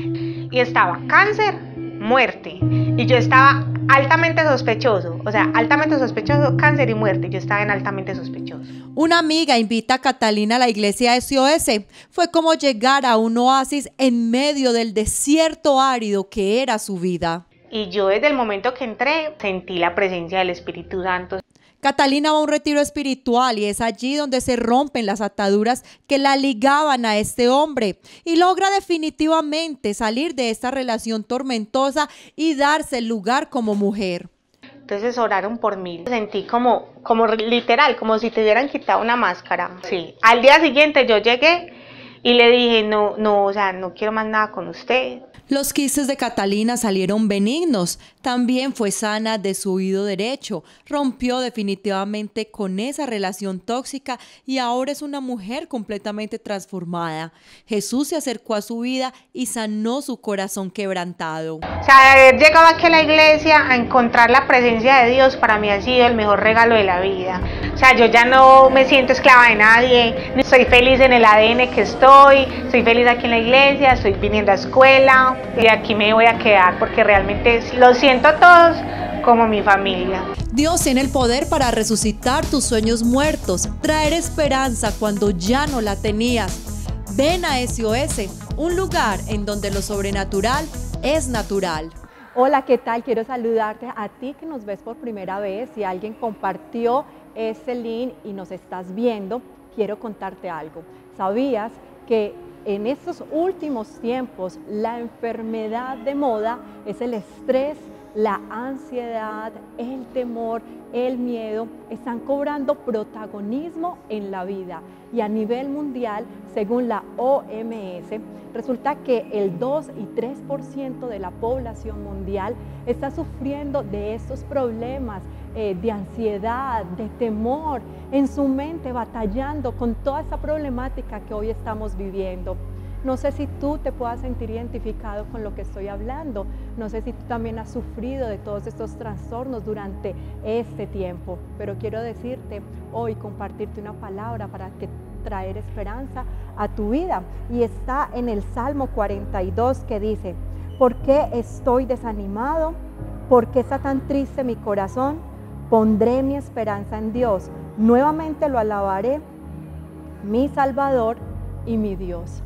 y estaba cáncer, muerte, y yo estaba altamente sospechoso, o sea, altamente sospechoso, cáncer y muerte, yo estaba en altamente sospechoso. Una amiga invita a Catalina a la iglesia S O S. Fue como llegar a un oasis en medio del desierto árido que era su vida. Y yo desde el momento que entré sentí la presencia del Espíritu Santo. Catalina va a un retiro espiritual y es allí donde se rompen las ataduras que la ligaban a este hombre y logra definitivamente salir de esta relación tormentosa y darse el lugar como mujer. Entonces oraron por mí, sentí como, como literal, como si te hubieran quitado una máscara. Sí. Al día siguiente yo llegué y le dije, no, no, o sea, no quiero más nada con usted. Los quistes de Catalina salieron benignos, también fue sana de su oído derecho, rompió definitivamente con esa relación tóxica y ahora es una mujer completamente transformada. Jesús se acercó a su vida y sanó su corazón quebrantado. O sea, haber llegado aquí a la iglesia a encontrar la presencia de Dios para mí ha sido el mejor regalo de la vida. O sea, yo ya no me siento esclava de nadie, estoy feliz en el A D N que estoy, estoy feliz aquí en la iglesia, estoy viniendo a escuela. Y aquí me voy a quedar porque realmente los siento a todos como mi familia. Dios tiene el poder para resucitar tus sueños muertos, traer esperanza cuando ya no la tenías. Ven a S O S, un lugar en donde lo sobrenatural es natural. Hola, ¿qué tal? Quiero saludarte a ti que nos ves por primera vez. Si alguien compartió este link y nos estás viendo, quiero contarte algo. ¿Sabías que en estos últimos tiempos la enfermedad de moda es el estrés, la ansiedad, el temor, el miedo? Están cobrando protagonismo en la vida y a nivel mundial, según la O M S, resulta que el dos y tres por ciento de la población mundial está sufriendo de estos problemas eh, de ansiedad, de temor, en su mente batallando con toda esta problemática que hoy estamos viviendo. No sé si tú te puedas sentir identificado con lo que estoy hablando. No sé si tú también has sufrido de todos estos trastornos durante este tiempo. Pero quiero decirte hoy, compartirte una palabra para que traer esperanza a tu vida. Y está en el Salmo cuarenta y dos que dice: ¿por qué estoy desanimado? ¿Por qué está tan triste mi corazón? Pondré mi esperanza en Dios. Nuevamente lo alabaré, mi Salvador y mi Dios.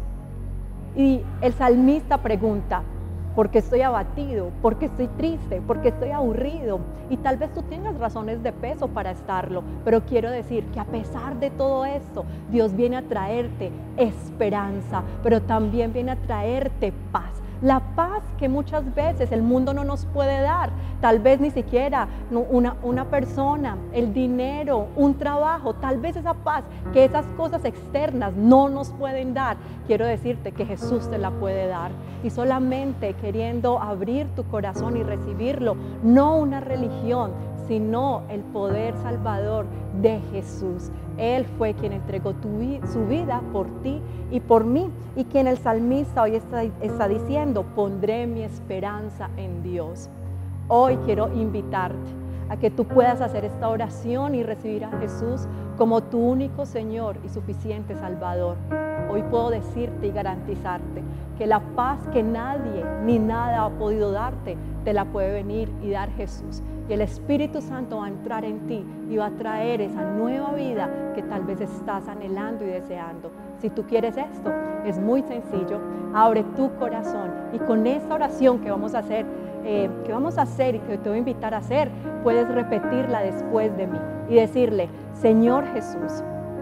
Y el salmista pregunta: ¿por qué estoy abatido? ¿Por qué estoy triste? ¿Por qué estoy aburrido? Y tal vez tú tengas razones de peso para estarlo, pero quiero decir que a pesar de todo esto, Dios viene a traerte esperanza, pero también viene a traerte paz. La paz que muchas veces el mundo no nos puede dar, tal vez ni siquiera una, una persona, el dinero, un trabajo, tal vez esa paz que esas cosas externas no nos pueden dar. Quiero decirte que Jesús te la puede dar y solamente queriendo abrir tu corazón y recibirlo, no una religión, sino el poder salvador de Jesús. Él fue quien entregó tu vi- su vida por ti y por mí, y quien el salmista hoy está, está diciendo, pondré mi esperanza en Dios. Hoy quiero invitarte a que tú puedas hacer esta oración y recibir a Jesús como tu único Señor y suficiente Salvador. Hoy puedo decirte y garantizarte que la paz que nadie ni nada ha podido darte, te la puede venir y dar Jesús. Y el Espíritu Santo va a entrar en ti y va a traer esa nueva vida que tal vez estás anhelando y deseando. Si tú quieres esto, es muy sencillo. Abre tu corazón y con esta oración que vamos a hacer, eh, que vamos a hacer y que te voy a invitar a hacer, puedes repetirla después de mí y decirle, Señor Jesús,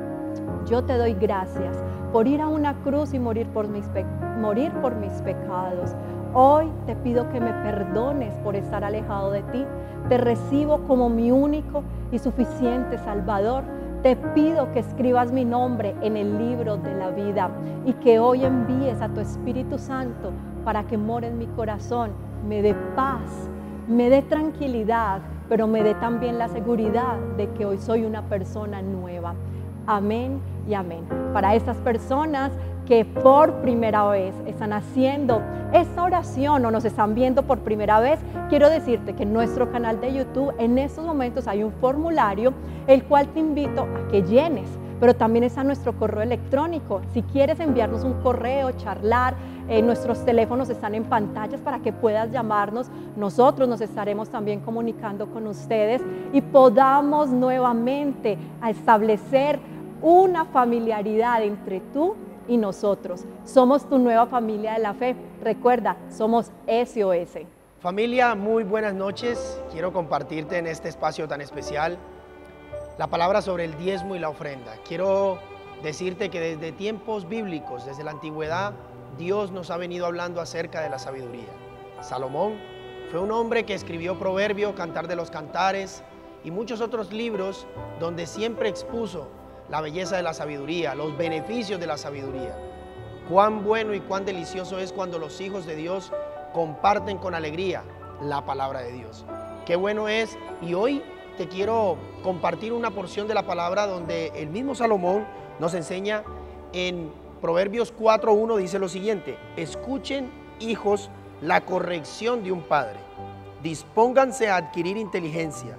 yo te doy gracias por ir a una cruz y morir por mis, pe- morir por mis pecados. Hoy te pido que me perdones por estar alejado de ti. Te recibo como mi único y suficiente Salvador. Te pido que escribas mi nombre en el libro de la vida y que hoy envíes a tu Espíritu Santo para que more en mi corazón, me dé paz, me dé tranquilidad, pero me dé también la seguridad de que hoy soy una persona nueva. Amén y amén. Para estas personas que por primera vez están haciendo esta oración o nos están viendo por primera vez, quiero decirte que en nuestro canal de YouTube en estos momentos hay un formulario el cual te invito a que llenes, pero también está nuestro correo electrónico. Si quieres enviarnos un correo, charlar, eh, nuestros teléfonos están en pantallas para que puedas llamarnos. Nosotros nos estaremos también comunicando con ustedes y podamos nuevamente a establecer una familiaridad entre tú y nosotros. Somos tu nueva familia de la fe. Recuerda, somos S O S. Familia, muy buenas noches. Quiero compartirte en este espacio tan especial la palabra sobre el diezmo y la ofrenda. Quiero decirte que desde tiempos bíblicos, desde la antigüedad, Dios nos ha venido hablando acerca de la sabiduría. Salomón fue un hombre que escribió Proverbio, Cantar de los Cantares y muchos otros libros donde siempre expuso la belleza de la sabiduría, los beneficios de la sabiduría. Cuán bueno y cuán delicioso es cuando los hijos de Dios comparten con alegría la palabra de Dios. Qué bueno es, y hoy te quiero compartir una porción de la palabra donde el mismo Salomón nos enseña en Proverbios cuatro uno, dice lo siguiente: escuchen, hijos, la corrección de un padre, dispónganse a adquirir inteligencia,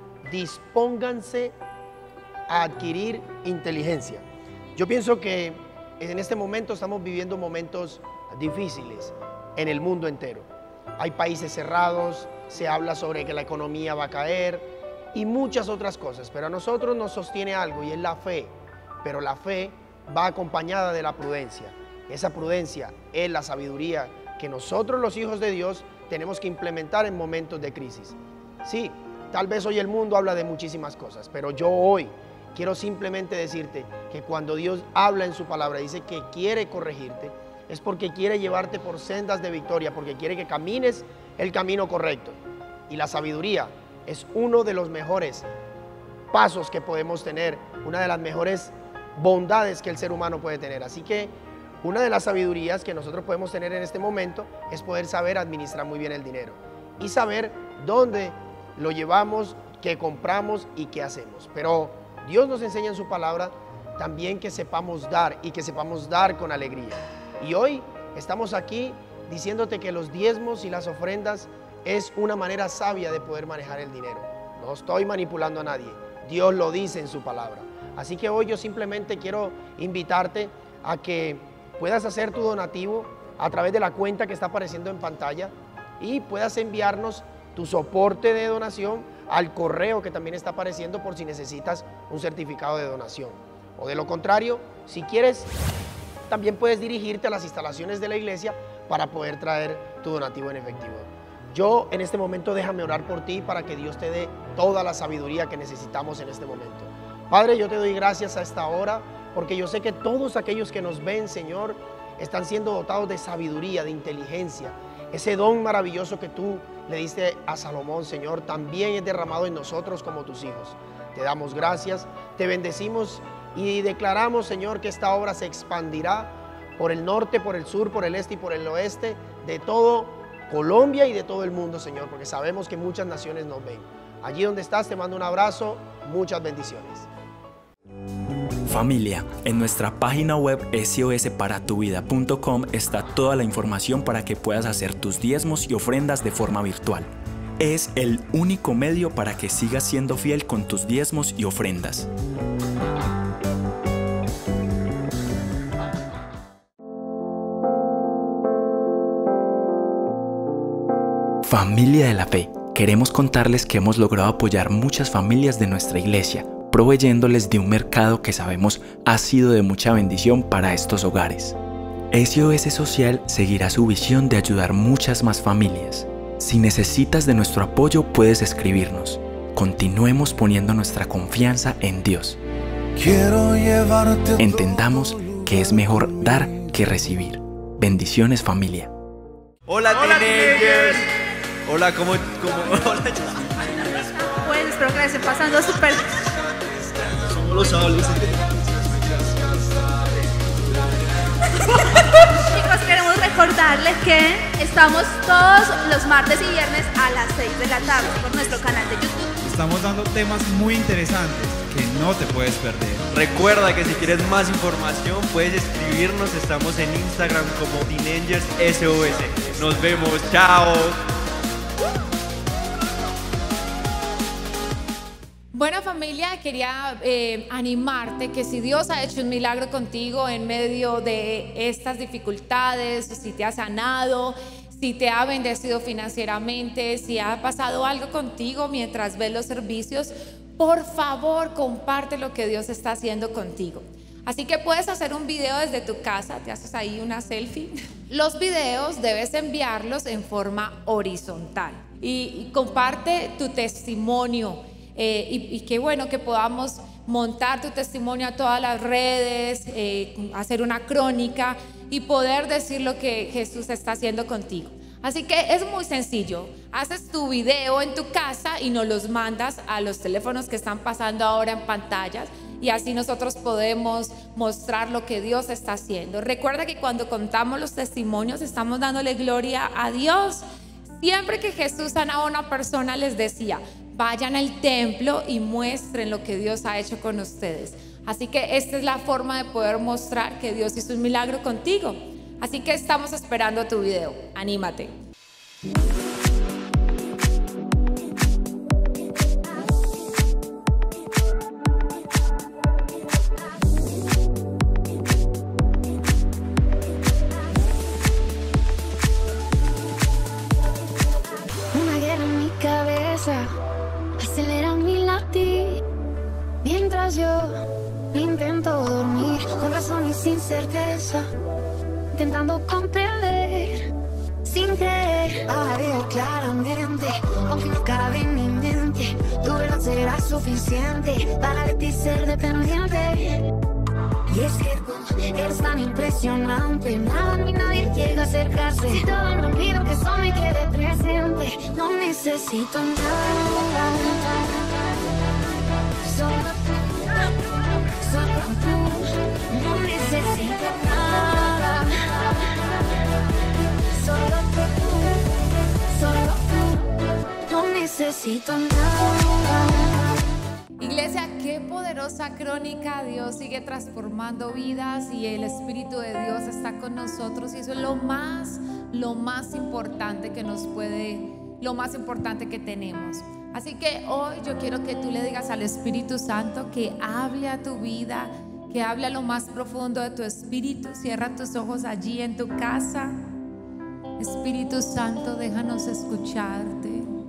dispónganse a adquirir inteligencia. Yo pienso que en este momento estamos viviendo momentos difíciles en el mundo entero. Hay países cerrados, se habla sobre que la economía va a caer y muchas otras cosas, pero a nosotros nos sostiene algo y es la fe, pero la fe va acompañada de la prudencia. Esa prudencia es la sabiduría que nosotros los hijos de Dios tenemos que implementar en momentos de crisis. Sí, tal vez hoy el mundo habla de muchísimas cosas, pero yo hoy quiero simplemente decirte que cuando Dios habla en su palabra, dice que quiere corregirte, es porque quiere llevarte por sendas de victoria, porque quiere que camines el camino correcto. Y la sabiduría es uno de los mejores pasos que podemos tener, una de las mejores bondades que el ser humano puede tener. Así que una de las sabidurías que nosotros podemos tener en este momento es poder saber administrar muy bien el dinero y saber dónde lo llevamos, qué compramos y qué hacemos. Pero Dios nos enseña en su palabra también que sepamos dar y que sepamos dar con alegría. Y hoy estamos aquí diciéndote que los diezmos y las ofrendas es una manera sabia de poder manejar el dinero. No estoy manipulando a nadie, Dios lo dice en su palabra. Así que hoy yo simplemente quiero invitarte a que puedas hacer tu donativo a través de la cuenta que está apareciendo en pantalla y puedas enviarnos tu soporte de donación al correo que también está apareciendo por si necesitas un certificado de donación. O de lo contrario, si quieres, también puedes dirigirte a las instalaciones de la iglesia para poder traer tu donativo en efectivo. Yo en este momento déjame orar por ti para que Dios te dé toda la sabiduría que necesitamos en este momento. Padre, yo te doy gracias a esta hora porque yo sé que todos aquellos que nos ven, Señor, están siendo dotados de sabiduría, de inteligencia. Ese don maravilloso que tú le diste a Salomón, Señor, también es derramado en nosotros como tus hijos. Te damos gracias, te bendecimos y declaramos, Señor, que esta obra se expandirá por el norte, por el sur, por el este y por el oeste de todo Colombia y de todo el mundo, Señor, porque sabemos que muchas naciones nos ven. Allí donde estás te mando un abrazo, muchas bendiciones. Familia, en nuestra página web S O S para tu vida punto com está toda la información para que puedas hacer tus diezmos y ofrendas de forma virtual. Es el único medio para que sigas siendo fiel con tus diezmos y ofrendas. Familia de la Fe, queremos contarles que hemos logrado apoyar muchas familias de nuestra iglesia, proveyéndoles de un mercado que sabemos ha sido de mucha bendición para estos hogares. S O S Social seguirá su visión de ayudar muchas más familias. Si necesitas de nuestro apoyo, puedes escribirnos. Continuemos poniendo nuestra confianza en Dios. Quiero llevarte. Entendamos que es mejor dar que recibir. Bendiciones, familia. Hola, Hola, teenagers. Hola, ¿cómo? cómo hola, Pues espero que la estén pasando súper. somos los adolescentes. Chicos, queremos recordarles que estamos todos los martes y viernes a las seis de la tarde por nuestro canal de YouTube. Estamos dando temas muy interesantes que no te puedes perder. Recuerda que si quieres más información puedes escribirnos. Estamos en Instagram como Teenagers S O S. Nos vemos, chao. Bueno, familia, quería eh, animarte que si Dios ha hecho un milagro contigo en medio de estas dificultades, si te ha sanado, si te ha bendecido financieramente, si ha pasado algo contigo mientras ves los servicios, por favor comparte lo que Dios está haciendo contigo. Así que puedes hacer un video desde tu casa, te haces ahí una selfie. Los videos debes enviarlos en forma horizontal y, y comparte tu testimonio. Eh, y, y qué bueno que podamos montar tu testimonio a todas las redes, eh, hacer una crónica y poder decir lo que Jesús está haciendo contigo. Así que es muy sencillo, haces tu video en tu casa y nos los mandas a los teléfonos que están pasando ahora en pantallas y así nosotros podemos mostrar lo que Dios está haciendo. Recuerda que cuando contamos los testimonios estamos dándole gloria a Dios. Siempre que Jesús sanaba a una persona les decía: vayan al templo y muestren lo que Dios ha hecho con ustedes. Así que esta es la forma de poder mostrar que Dios hizo un milagro contigo. Así que estamos esperando tu video. Anímate. Una guerra en mi cabeza acelera mi latir mientras yo intento dormir con razón y sin certeza, intentando comprender sin creer. Ahora veo claramente, aunque no cabe en mi mente, tu verdad será suficiente para de ti ser dependiente. Y es que eres tan impresionante, nada ni nadie llega a acercarse. Si todo me olvido que eso me quede presente, no necesito nada, solo tú, solo tú, no necesito nada, solo tú, solo tú, no necesito nada. Iglesia, qué poderosa crónica. Dios sigue transformando vidas y el Espíritu de Dios está con nosotros y eso es lo más, lo más importante que nos puede, lo más importante que tenemos. Así que hoy yo quiero que tú le digas al Espíritu Santo que hable a tu vida, que hable a lo más profundo de tu espíritu. Cierra tus ojos allí en tu casa. Espíritu Santo, déjanos escucharte.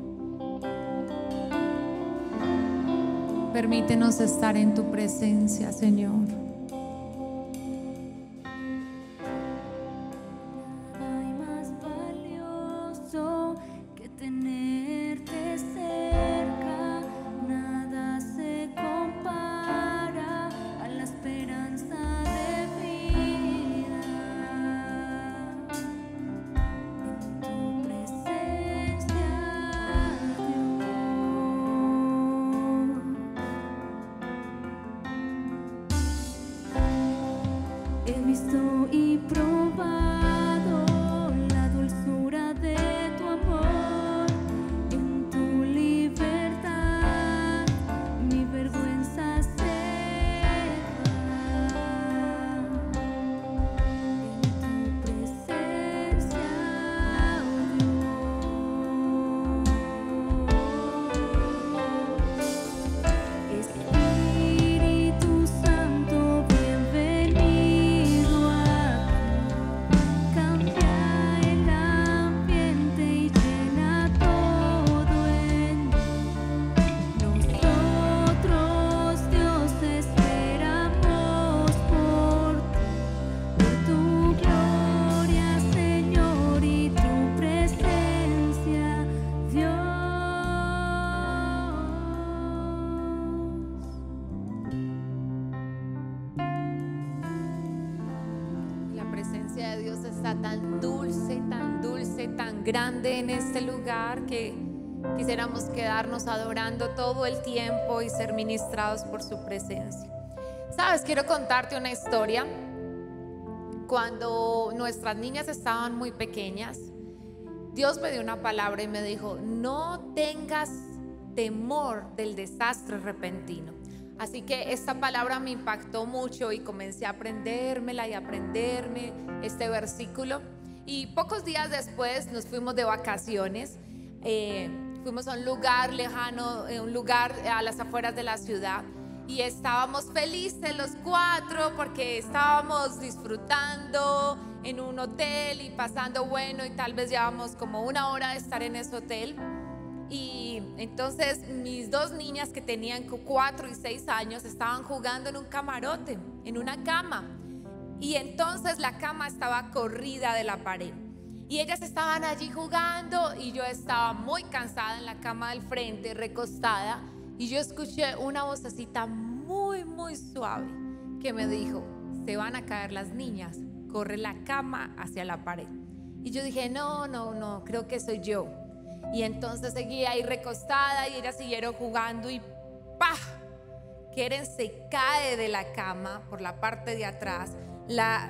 Permítenos estar en tu presencia, Señor. Hay más valioso que tenerte cerca. Nada se compara a la esperanza de vida. En tu presencia, he visto y probado la dulzura de tu amor. En tu libertad presencia tan dulce, tan dulce, tan grande en este lugar que quisiéramos quedarnos adorando todo el tiempo y ser ministrados por su presencia. Sabes, quiero contarte una historia. Cuando nuestras niñas estaban muy pequeñas, Dios me dio una palabra y me dijo: no tengas temor del desastre repentino. Así que esta palabra me impactó mucho y comencé a aprendérmela y aprenderme este versículo. Y pocos días después nos fuimos de vacaciones. Eh, fuimos a un lugar lejano, un lugar a las afueras de la ciudad. Y estábamos felices los cuatro porque estábamos disfrutando en un hotel y pasando bueno, y tal vez llevamos como una hora de estar en ese hotel. Y entonces mis dos niñas, que tenían cuatro y seis años, estaban jugando en un camarote, en una cama. Y entonces la cama estaba corrida de la pared y ellas estaban allí jugando, y yo estaba muy cansada en la cama del frente, recostada. Y yo escuché una vocecita muy, muy suave que me dijo: se van a caer las niñas, corre la cama hacia la pared. Y yo dije: no, no, no, creo que soy yo. Y entonces seguí ahí recostada y ellas siguieron jugando, y ¡pah! Keren se cae de la cama por la parte de atrás, la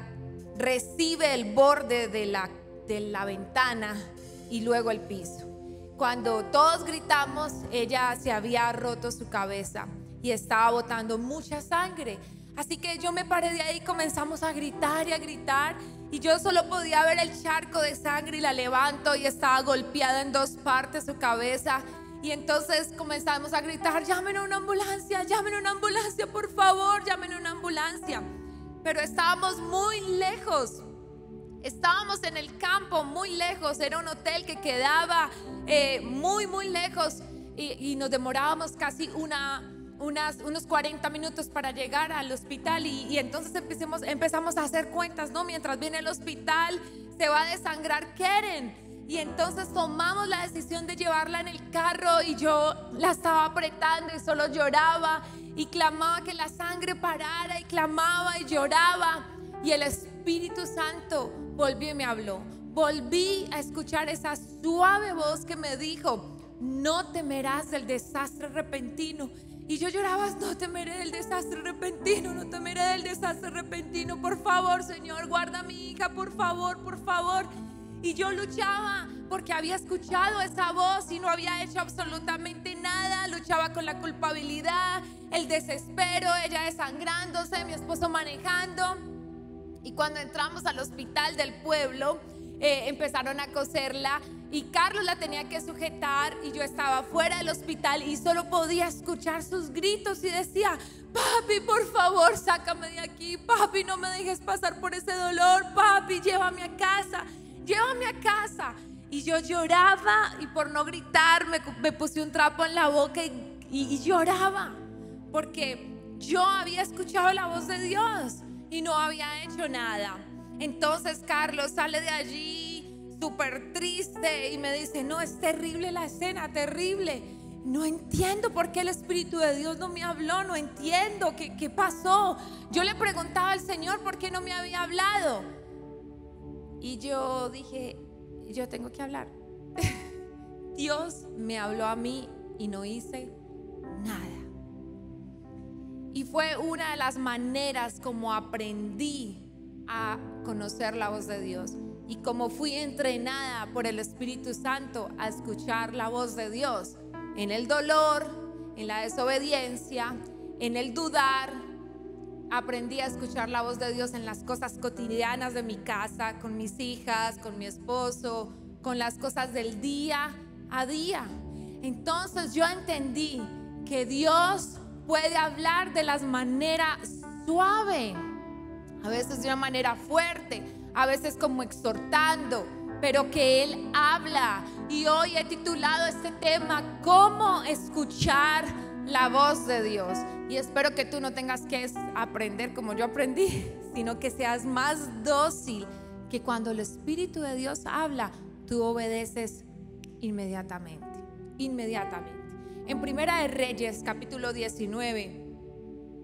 recibe el borde de la, de la ventana y luego el piso. Cuando todos gritamos, ella se había roto su cabeza y estaba botando mucha sangre. Así que yo me paré de ahí, comenzamos a gritar y a gritar, y yo solo podía ver el charco de sangre, y la levanto y estaba golpeada en dos partes su cabeza. Y entonces comenzamos a gritar: llamen a una ambulancia, llamen a una ambulancia, por favor, llamen a una ambulancia. Pero estábamos muy lejos. Estábamos en el campo, muy lejos. Era un hotel que quedaba eh, muy, muy lejos. Y, y nos demorábamos casi una, unas, unos cuarenta minutos para llegar al hospital. Y, y entonces empecemos, empezamos a hacer cuentas, ¿no? Mientras viene el hospital, se va a desangrar Keren. Y entonces tomamos la decisión de llevarla en el carro, y yo la estaba apretando y solo lloraba y clamaba que la sangre parara, y clamaba y lloraba. Y el Espíritu Santo volvió y me habló. Volví a escuchar esa suave voz que me dijo: no temerás del desastre repentino. Y yo lloraba: no temeré del desastre repentino, no temeré del desastre repentino. Por favor, Señor, guarda a mi hija, por favor, por favor. Y yo luchaba porque había escuchado esa voz y no había hecho absolutamente nada. Luchaba con la culpabilidad, el desespero, ella desangrándose, mi esposo manejando. Y cuando entramos al hospital del pueblo, eh, empezaron a coserla, y Carlos la tenía que sujetar, y yo estaba fuera del hospital y solo podía escuchar sus gritos, y decía: papi, por favor, sácame de aquí, papi, no me dejes pasar por ese dolor, papi, llévame a casa, llévame a casa. Y yo lloraba, y por no gritar me, me puse un trapo en la boca y, y, y lloraba, porque yo había escuchado la voz de Dios y no había hecho nada. Entonces Carlos sale de allí súper triste y me dice: no, es terrible la escena, terrible. No entiendo por qué el Espíritu de Dios no me habló, no entiendo qué, qué pasó. Yo le preguntaba al Señor por qué no me había hablado. Y yo dije: yo tengo que hablar. Dios me habló a mí y no hice nada. Y fue una de las maneras como aprendí a conocer la voz de Dios, y como fui entrenada por el Espíritu Santo a escuchar la voz de Dios en el dolor, en la desobediencia, en el dudar. Aprendí a escuchar la voz de Dios en las cosas cotidianas de mi casa, con mis hijas, con mi esposo, con las cosas del día a día. Entonces yo entendí que Dios puede hablar de las maneras suave, a veces de una manera fuerte, a veces como exhortando, pero que Él habla. Y hoy he titulado este tema: ¿cómo escuchar la voz de Dios? Y espero que tú no tengas que aprender como yo aprendí, sino que seas más dócil, que cuando el Espíritu de Dios habla, tú obedeces inmediatamente, inmediatamente. En Primera de Reyes, capítulo diecinueve,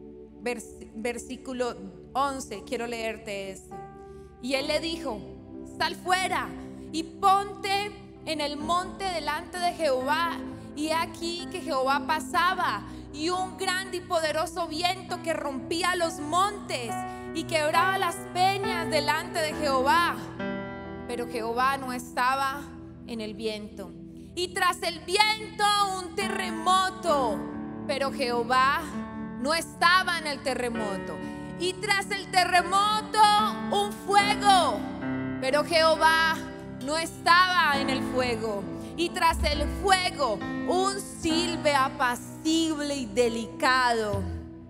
vers- versículo once, quiero leerte esto. Y él le dijo: sal fuera y ponte en el monte delante de Jehová. Y aquí que Jehová pasaba, y un grande y poderoso viento que rompía los montes y quebraba las peñas delante de Jehová. Pero Jehová no estaba en el viento. Y tras el viento un terremoto, pero Jehová no estaba en el terremoto. Y tras el terremoto un fuego, pero Jehová no estaba en el fuego. Y tras el fuego un silbe apacible y delicado.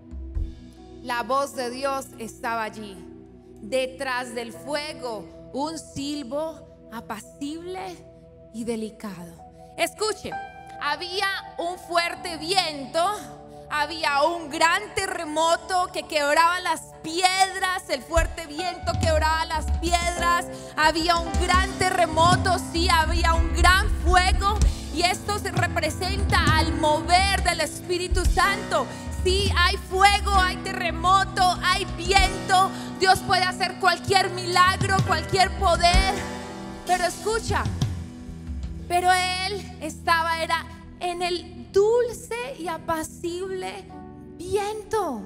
La voz de Dios estaba allí. Detrás del fuego un silbo apacible y delicado. Escuchen, había un fuerte viento, había un gran terremoto que quebraba las piedras, el fuerte viento quebraba las piedras, había un gran terremoto, sí, había un gran fuego, y esto se representa al mover del Espíritu Santo. Sí, hay fuego, hay terremoto, hay viento. Dios puede hacer cualquier milagro, cualquier poder. Pero escucha, pero Él estaba era en el dulce y apacible viento.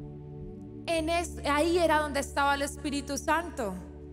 En es, ahí era donde estaba el Espíritu Santo.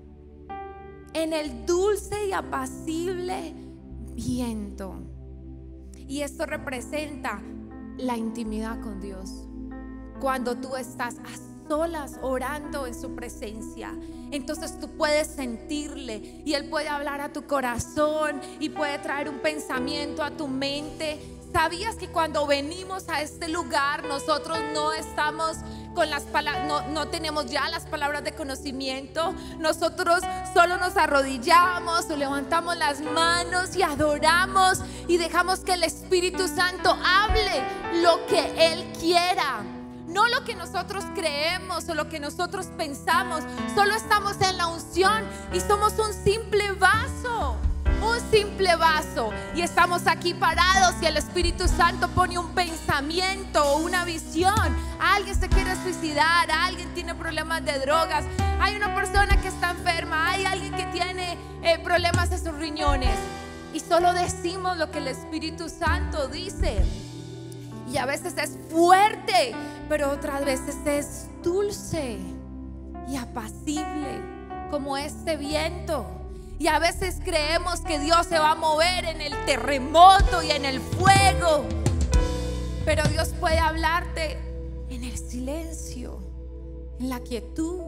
En el dulce y apacible viento. Y esto representa la intimidad con Dios. Cuando tú estás a solas orando en su presencia, entonces tú puedes sentirle y Él puede hablar a tu corazón y puede traer un pensamiento a tu mente. ¿Sabías que cuando venimos a este lugar nosotros no estamos con las palabras, no, no tenemos ya las palabras de conocimiento? Nosotros solo nos arrodillamos o levantamos las manos y adoramos y dejamos que el Espíritu Santo hable lo que Él quiera, no lo que nosotros creemos o lo que nosotros pensamos. Solo estamos en la unción y somos un simple vaso. Un simple vaso, y estamos aquí parados y el Espíritu Santo pone un pensamiento o una visión. Alguien se quiere suicidar, alguien tiene problemas de drogas, hay una persona que está enferma, hay alguien que tiene eh, problemas de sus riñones, y solo decimos lo que el Espíritu Santo dice. Y a veces es fuerte, pero otras veces es dulce y apacible como este viento. Y a veces creemos que Dios se va a mover en el terremoto y en el fuego, pero Dios puede hablarte en el silencio, en la quietud,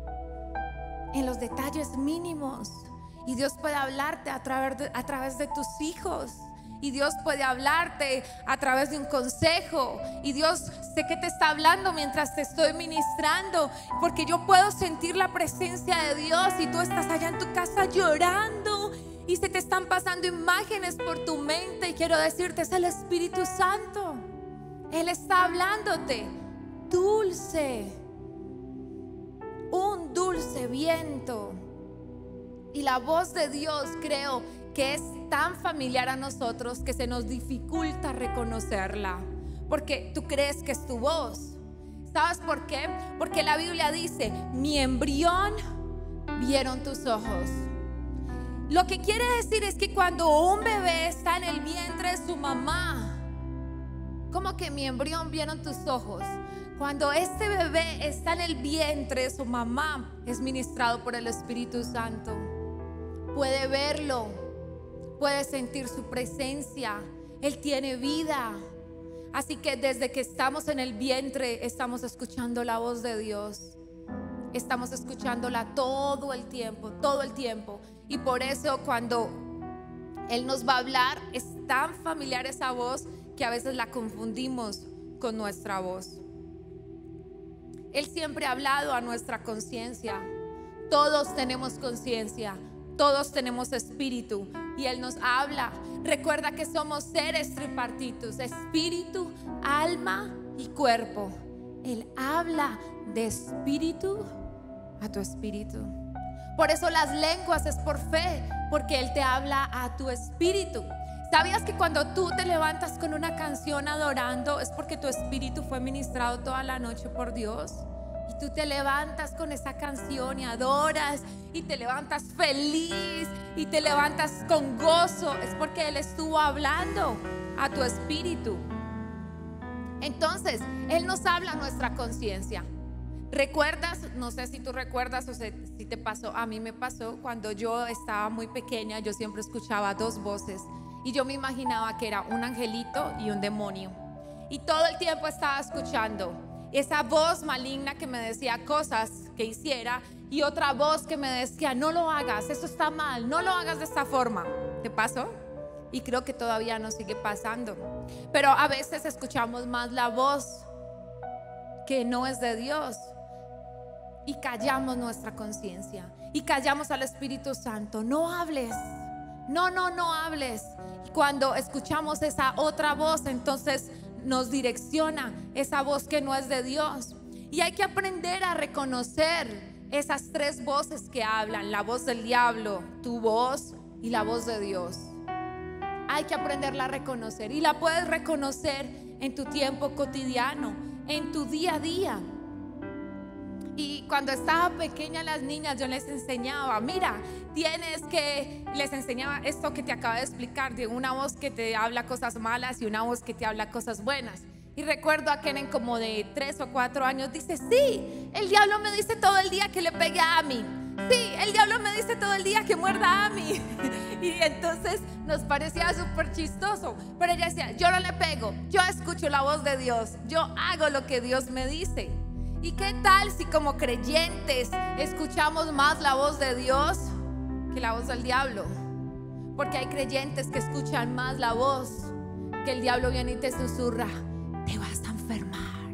en los detalles mínimos. Y Dios puede hablarte a través de, a través de tus hijos. Y Dios puede hablarte a través de un consejo. Y Dios, sé que te está hablando mientras te estoy ministrando, porque yo puedo sentir la presencia de Dios. Y tú estás allá en tu casa llorando y se te están pasando imágenes por tu mente. Y quiero decirte, es el Espíritu Santo. Él está hablándote dulce, un dulce viento. Y la voz de Dios, creo que es tan familiar a nosotros que se nos dificulta reconocerla, porque tú crees que es tu voz. ¿Sabes por qué? Porque la Biblia dice: mi embrión vieron tus ojos. Lo que quiere decir es que cuando un bebé está en el vientre de su mamá, ¿cómo que mi embrión vieron tus ojos? Cuando este bebé está en el vientre de su mamá, es ministrado por el Espíritu Santo. Puede verlo, puede sentir su presencia. Él tiene vida. Así que desde que estamos en el vientre estamos escuchando la voz de Dios. Estamos escuchándola todo el tiempo, todo el tiempo. Y por eso cuando Él nos va a hablar, es tan familiar esa voz que a veces la confundimos con nuestra voz. Él siempre ha hablado a nuestra conciencia. Todos tenemos conciencia. Todos tenemos espíritu y Él nos habla. Recuerda que somos seres tripartitos: espíritu, alma y cuerpo. Él habla de espíritu a tu espíritu. Por eso las lenguas es por fe, porque Él te habla a tu espíritu. ¿Sabías que cuando tú te levantas con una canción adorando es porque tu espíritu fue ministrado toda la noche por Dios? Y y tú te levantas con esa canción y adoras y te levantas feliz y te levantas con gozo, es porque Él estuvo hablando a tu espíritu. Entonces, Él nos habla a nuestra conciencia. ¿Recuerdas? No sé si tú recuerdas o si te pasó. A mí me pasó cuando yo estaba muy pequeña. Yo siempre escuchaba dos voces y yo me imaginaba que era un angelito y un demonio. Y todo el tiempo estaba escuchando esa voz maligna que me decía cosas que hiciera y otra voz que me decía: no lo hagas, eso está mal, no lo hagas de esta forma. ¿Te pasó? Y creo que todavía nos sigue pasando. Pero a veces escuchamos más la voz que no es de Dios y callamos nuestra conciencia y callamos al Espíritu Santo. No hables, no, no, no hables. Y cuando escuchamos esa otra voz, entonces nos direcciona esa voz que no es de Dios. Y hay que aprender a reconocer esas tres voces que hablan: la voz del diablo, tu voz y la voz de Dios. Hay que aprenderla a reconocer, y la puedes reconocer en tu tiempo cotidiano, en tu día a día. Y cuando estaba pequeña, a las niñas yo les enseñaba: mira, tienes que, les enseñaba esto que te acabo de explicar, de una voz que te habla cosas malas y una voz que te habla cosas buenas. Y recuerdo a Kenen, como de tres o cuatro años, dice: sí, el diablo me dice todo el día que le pegue a mí. Sí, el diablo me dice todo el día que muerda a mí. Y entonces nos parecía súper chistoso. Pero ella decía: yo no le pego, yo escucho la voz de Dios, yo hago lo que Dios me dice. ¿Y qué tal si como creyentes escuchamos más la voz de Dios que la voz del diablo? Porque hay creyentes que escuchan más la voz, que el diablo viene y te susurra: te vas a enfermar,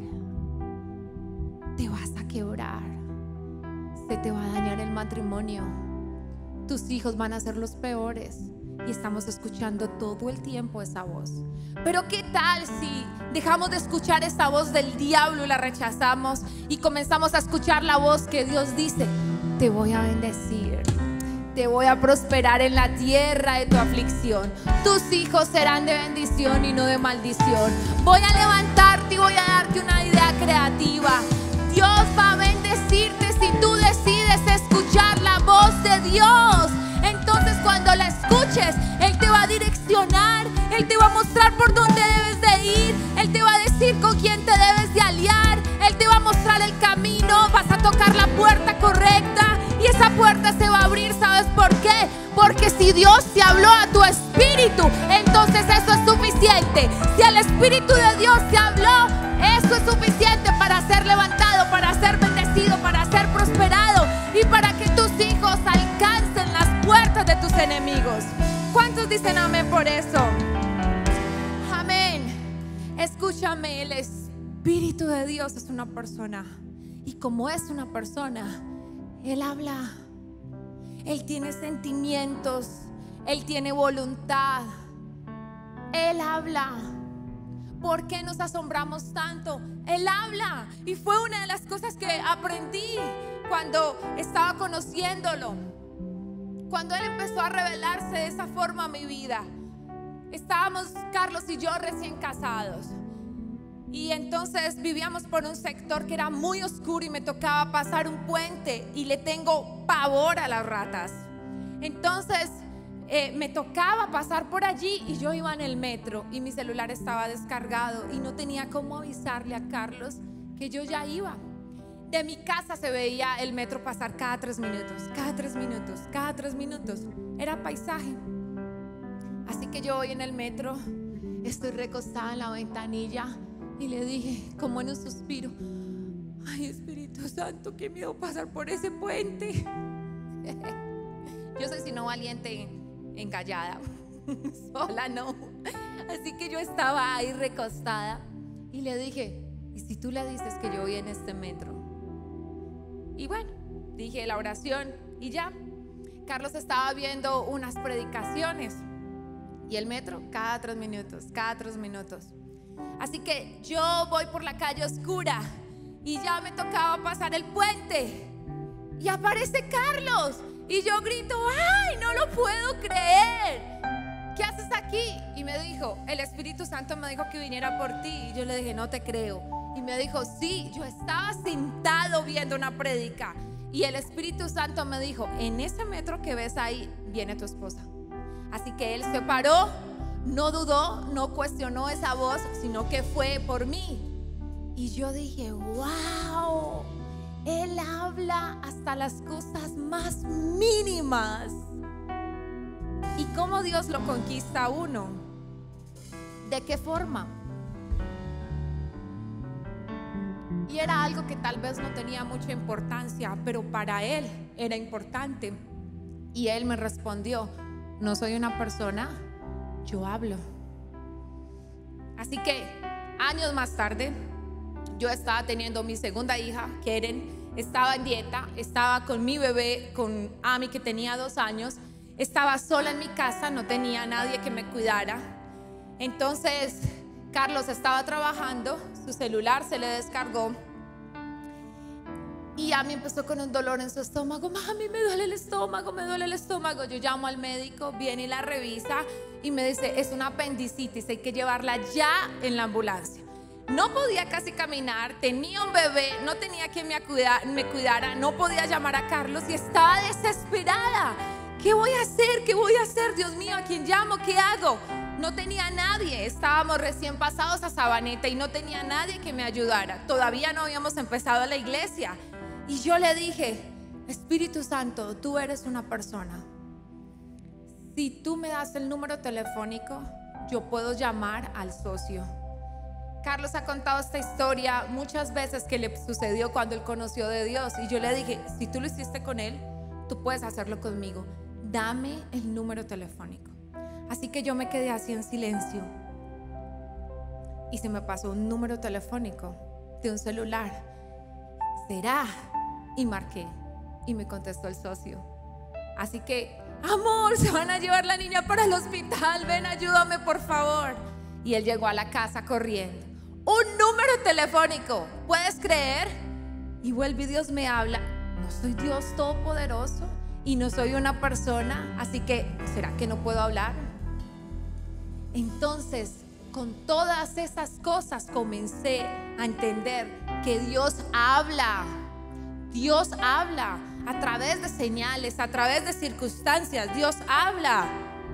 te vas a quebrar, se te va a dañar el matrimonio, tus hijos van a ser los peores. Y estamos escuchando todo el tiempo esa voz. Pero ¿qué tal si dejamos de escuchar esa voz del diablo y la rechazamos y comenzamos a escuchar la voz que Dios dice: te voy a bendecir, te voy a prosperar en la tierra de tu aflicción, tus hijos serán de bendición y no de maldición, voy a levantarte y voy a darte una idea creativa, Dios va a bendecirte si tú decides escuchar la voz de Dios. Entonces, cuando la escuches, Él te va a direccionar, Él te va a mostrar por dónde debes de ir, Él te va a decir con quién te debes de aliar, Él te va a mostrar el camino, vas a tocar la puerta correcta y esa puerta se va a abrir. ¿Sabes por qué? Porque si Dios te habló a tu espíritu, entonces eso es suficiente. Si el Espíritu de Dios te habló, eso es suficiente para ser levantado, para ser bendecido, para ser prosperado y para que tus hijos alcancen las puertas de tus enemigos. ¿Cuántos dicen amén por eso? Amén. Escúchame, el Espíritu de Dios es una persona, y como es una persona, Él habla, Él tiene sentimientos, Él tiene voluntad, Él habla. ¿Por qué nos asombramos tanto? Él habla, y fue una de las cosas que aprendí cuando estaba conociéndolo. Cuando Él empezó a revelarse de esa forma a mi vida. Estábamos Carlos y yo recién casados, y entonces vivíamos por un sector que era muy oscuro y me tocaba pasar un puente, y le tengo pavor a las ratas. Entonces eh, me tocaba pasar por allí y yo iba en el metro y mi celular estaba descargado y no tenía cómo avisarle a Carlos que yo ya iba. De mi casa se veía el metro pasar cada tres minutos, cada tres minutos, cada tres minutos. Era paisaje. Así que yo voy en el metro, estoy recostada en la ventanilla y le dije, como en un suspiro: ay, Espíritu Santo, qué miedo pasar por ese puente. Yo soy sino valiente encallada, sola no. Así que yo estaba ahí recostada y le dije: ¿y si tú le dices que yo voy en este metro? Y bueno, dije la oración y ya. Carlos estaba viendo unas predicaciones y el metro cada tres minutos, cada tres minutos. Así que yo voy por la calle oscura y ya me tocaba pasar el puente y aparece Carlos y yo grito: ¡ay, no lo puedo creer! ¿Qué haces aquí? Y me dijo: el Espíritu Santo me dijo que viniera por ti. Y yo le dije: no te creo. Y me dijo, sí, yo estaba sentado viendo una prédica y el Espíritu Santo me dijo, en ese metro que ves ahí viene tu esposa. Así que él se paró, no dudó, no cuestionó esa voz, sino que fue por mí. Y yo dije, wow, él habla hasta las cosas más mínimas. ¿Y cómo Dios lo conquista a uno? ¿De qué forma? Y era algo que tal vez no tenía mucha importancia, pero para él era importante. Y él me respondió, no soy una persona, yo hablo. Así que años más tarde, yo estaba teniendo mi segunda hija, Keren, estaba en dieta, estaba con mi bebé, con Ami que tenía dos años, estaba sola en mi casa, no tenía nadie que me cuidara. Entonces Carlos estaba trabajando, su celular se le descargó y Ami empezó con un dolor en su estómago. Mami, me duele el estómago, me duele el estómago. Yo llamo al médico, viene y la revisa y me dice, es una apendicitis, hay que llevarla ya en la ambulancia. No podía casi caminar, tenía un bebé, no tenía quien me, cuida, me cuidara, no podía llamar a Carlos y estaba desesperada. ¿Qué voy a hacer? ¿Qué voy a hacer? Dios mío, ¿a quién llamo? ¿Qué hago? No tenía nadie, estábamos recién pasados a Sabaneta y no tenía nadie que me ayudara. Todavía no habíamos empezado la iglesia. Y yo le dije, Espíritu Santo, tú eres una persona. Si tú me das el número telefónico, yo puedo llamar al socio. Carlos ha contado esta historia muchas veces que le sucedió cuando él conoció de Dios. Y yo le dije, si tú lo hiciste con él, tú puedes hacerlo conmigo. Dame el número telefónico. Así que yo me quedé así en silencio. Y se me pasó un número telefónico de un celular. ¿Será? Y marqué. Y me contestó el socio. Así que, amor, se van a llevar la niña para el hospital. Ven, ayúdame, por favor. Y él llegó a la casa corriendo. Un número telefónico, ¿puedes creer? Y vuelve y Dios me habla. No soy Dios todopoderoso y no soy una persona, así que ¿será que no puedo hablar? Entonces, con todas esas cosas comencé a entender que Dios habla. Dios habla a través de señales, a través de circunstancias. Dios habla.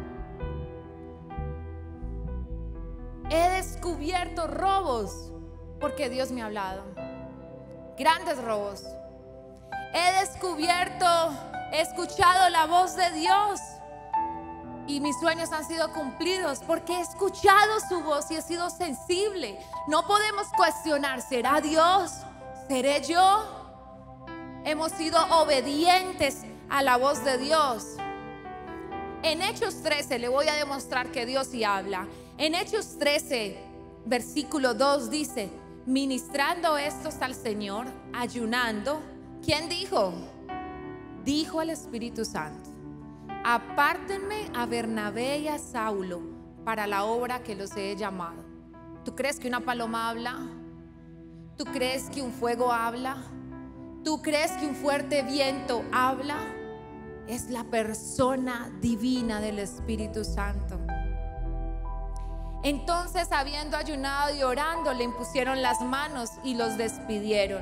He descubierto robos porque Dios me ha hablado. Grandes robos. He descubierto, he escuchado la voz de Dios y mis sueños han sido cumplidos porque he escuchado su voz y he sido sensible. No podemos cuestionar, ¿será Dios? ¿Seré yo? Hemos sido obedientes a la voz de Dios. En Hechos trece le voy a demostrar que Dios sí habla. En Hechos trece, versículo dos dice, ministrando estos al Señor, ayunando. ¿Quién dijo? Dijo el Espíritu Santo, apártenme a Bernabé y a Saulo para la obra que los he llamado. ¿Tú crees que una paloma habla? ¿Tú crees que un fuego habla? ¿Tú crees que un fuerte viento habla? Es la persona divina del Espíritu Santo. Entonces, habiendo ayunado y orando, le impusieron las manos y los despidieron.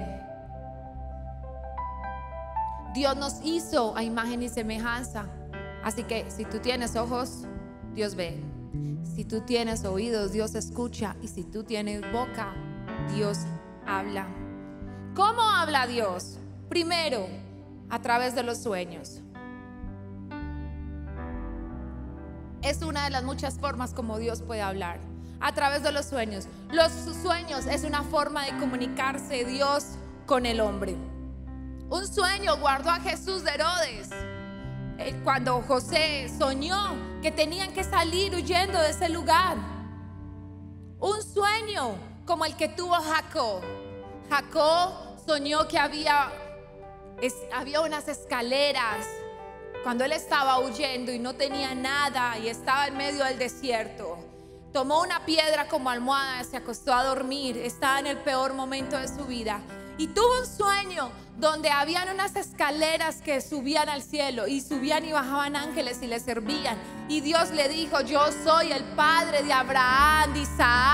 Dios nos hizo a imagen y semejanza. Así que si tú tienes ojos, Dios ve. Si tú tienes oídos, Dios escucha. Y si tú tienes boca, Dios habla. ¿Cómo habla Dios? Primero, a través de los sueños. Es una de las muchas formas como Dios puede hablar. A través de los sueños. Los sueños es una forma de comunicarse Dios con el hombre. Un sueño guardó a Jesús de Herodes. Cuando José soñó que tenían que salir huyendo de ese lugar. Un sueño como el que tuvo Jacob. Jacob soñó que había, es, había unas escaleras cuando él estaba huyendo y no tenía nada y estaba en medio del desierto. Tomó una piedra como almohada, se acostó a dormir, estaba en el peor momento de su vida y tuvo un sueño donde habían unas escaleras que subían al cielo y subían y bajaban ángeles y le servían. Y Dios le dijo, yo soy el padre de Abraham, de Isaac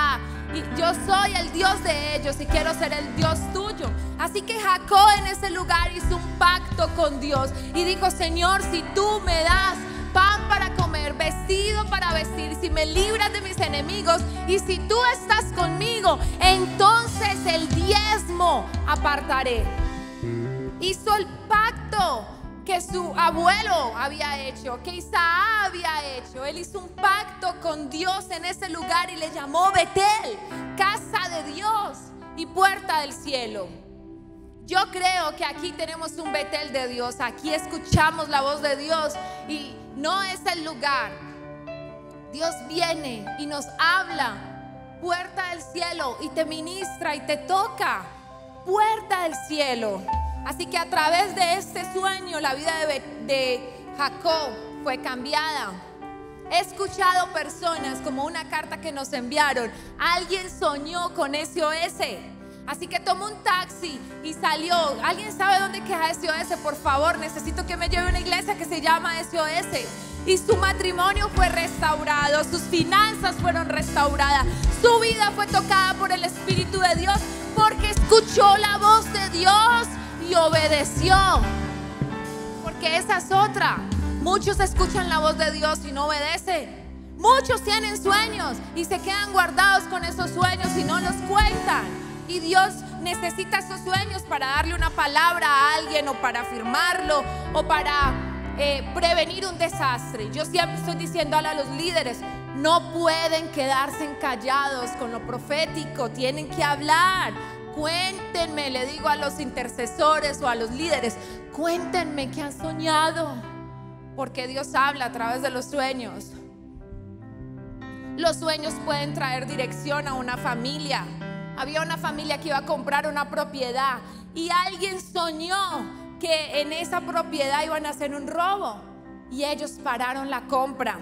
y yo soy el Dios de ellos y quiero ser el Dios tuyo. Así que Jacob en ese lugar hizo un pacto con Dios y dijo: Señor, si tú me das pan para comer, vestido para vestir, si me libras de mis enemigos y si tú estás conmigo, entonces el diezmo apartaré. Hizo el pacto que su abuelo había hecho, que Isaac había hecho. Él hizo un pacto con Dios en ese lugar y le llamó Betel, casa de Dios y puerta del cielo. Yo creo que aquí tenemos un Betel de Dios. Aquí escuchamos la voz de Dios y no es el lugar. Dios viene y nos habla, puerta del cielo, y te ministra y te toca, puerta del cielo. Así que a través de este sueño la vida de, de Jacob fue cambiada. He escuchado personas, como una carta que nos enviaron, alguien soñó con S O S, así que tomó un taxi y salió. ¿Alguien sabe dónde queda S O S? Por favor, necesito que me lleve a una iglesia que se llama S O S. Y su matrimonio fue restaurado, sus finanzas fueron restauradas, su vida fue tocada por el Espíritu de Dios, porque escuchó la voz de Dios y obedeció. Porque esa es otra. Muchos escuchan la voz de Dios y no obedecen. Muchos tienen sueños y se quedan guardados con esos sueños y no los cuentan. Y Dios necesita esos sueños para darle una palabra a alguien, o para afirmarlo, o para eh, prevenir un desastre. Yo siempre estoy diciendo a los líderes: no pueden quedarse callados con lo profético, tienen que hablar. Cuéntenme, le digo a los intercesores o a los líderes, cuéntenme qué han soñado, porque Dios habla a través de los sueños. Los sueños pueden traer dirección a una familia. Había una familia que iba a comprar una propiedad y alguien soñó que en esa propiedad iban a hacer un robo y ellos pararon la compra.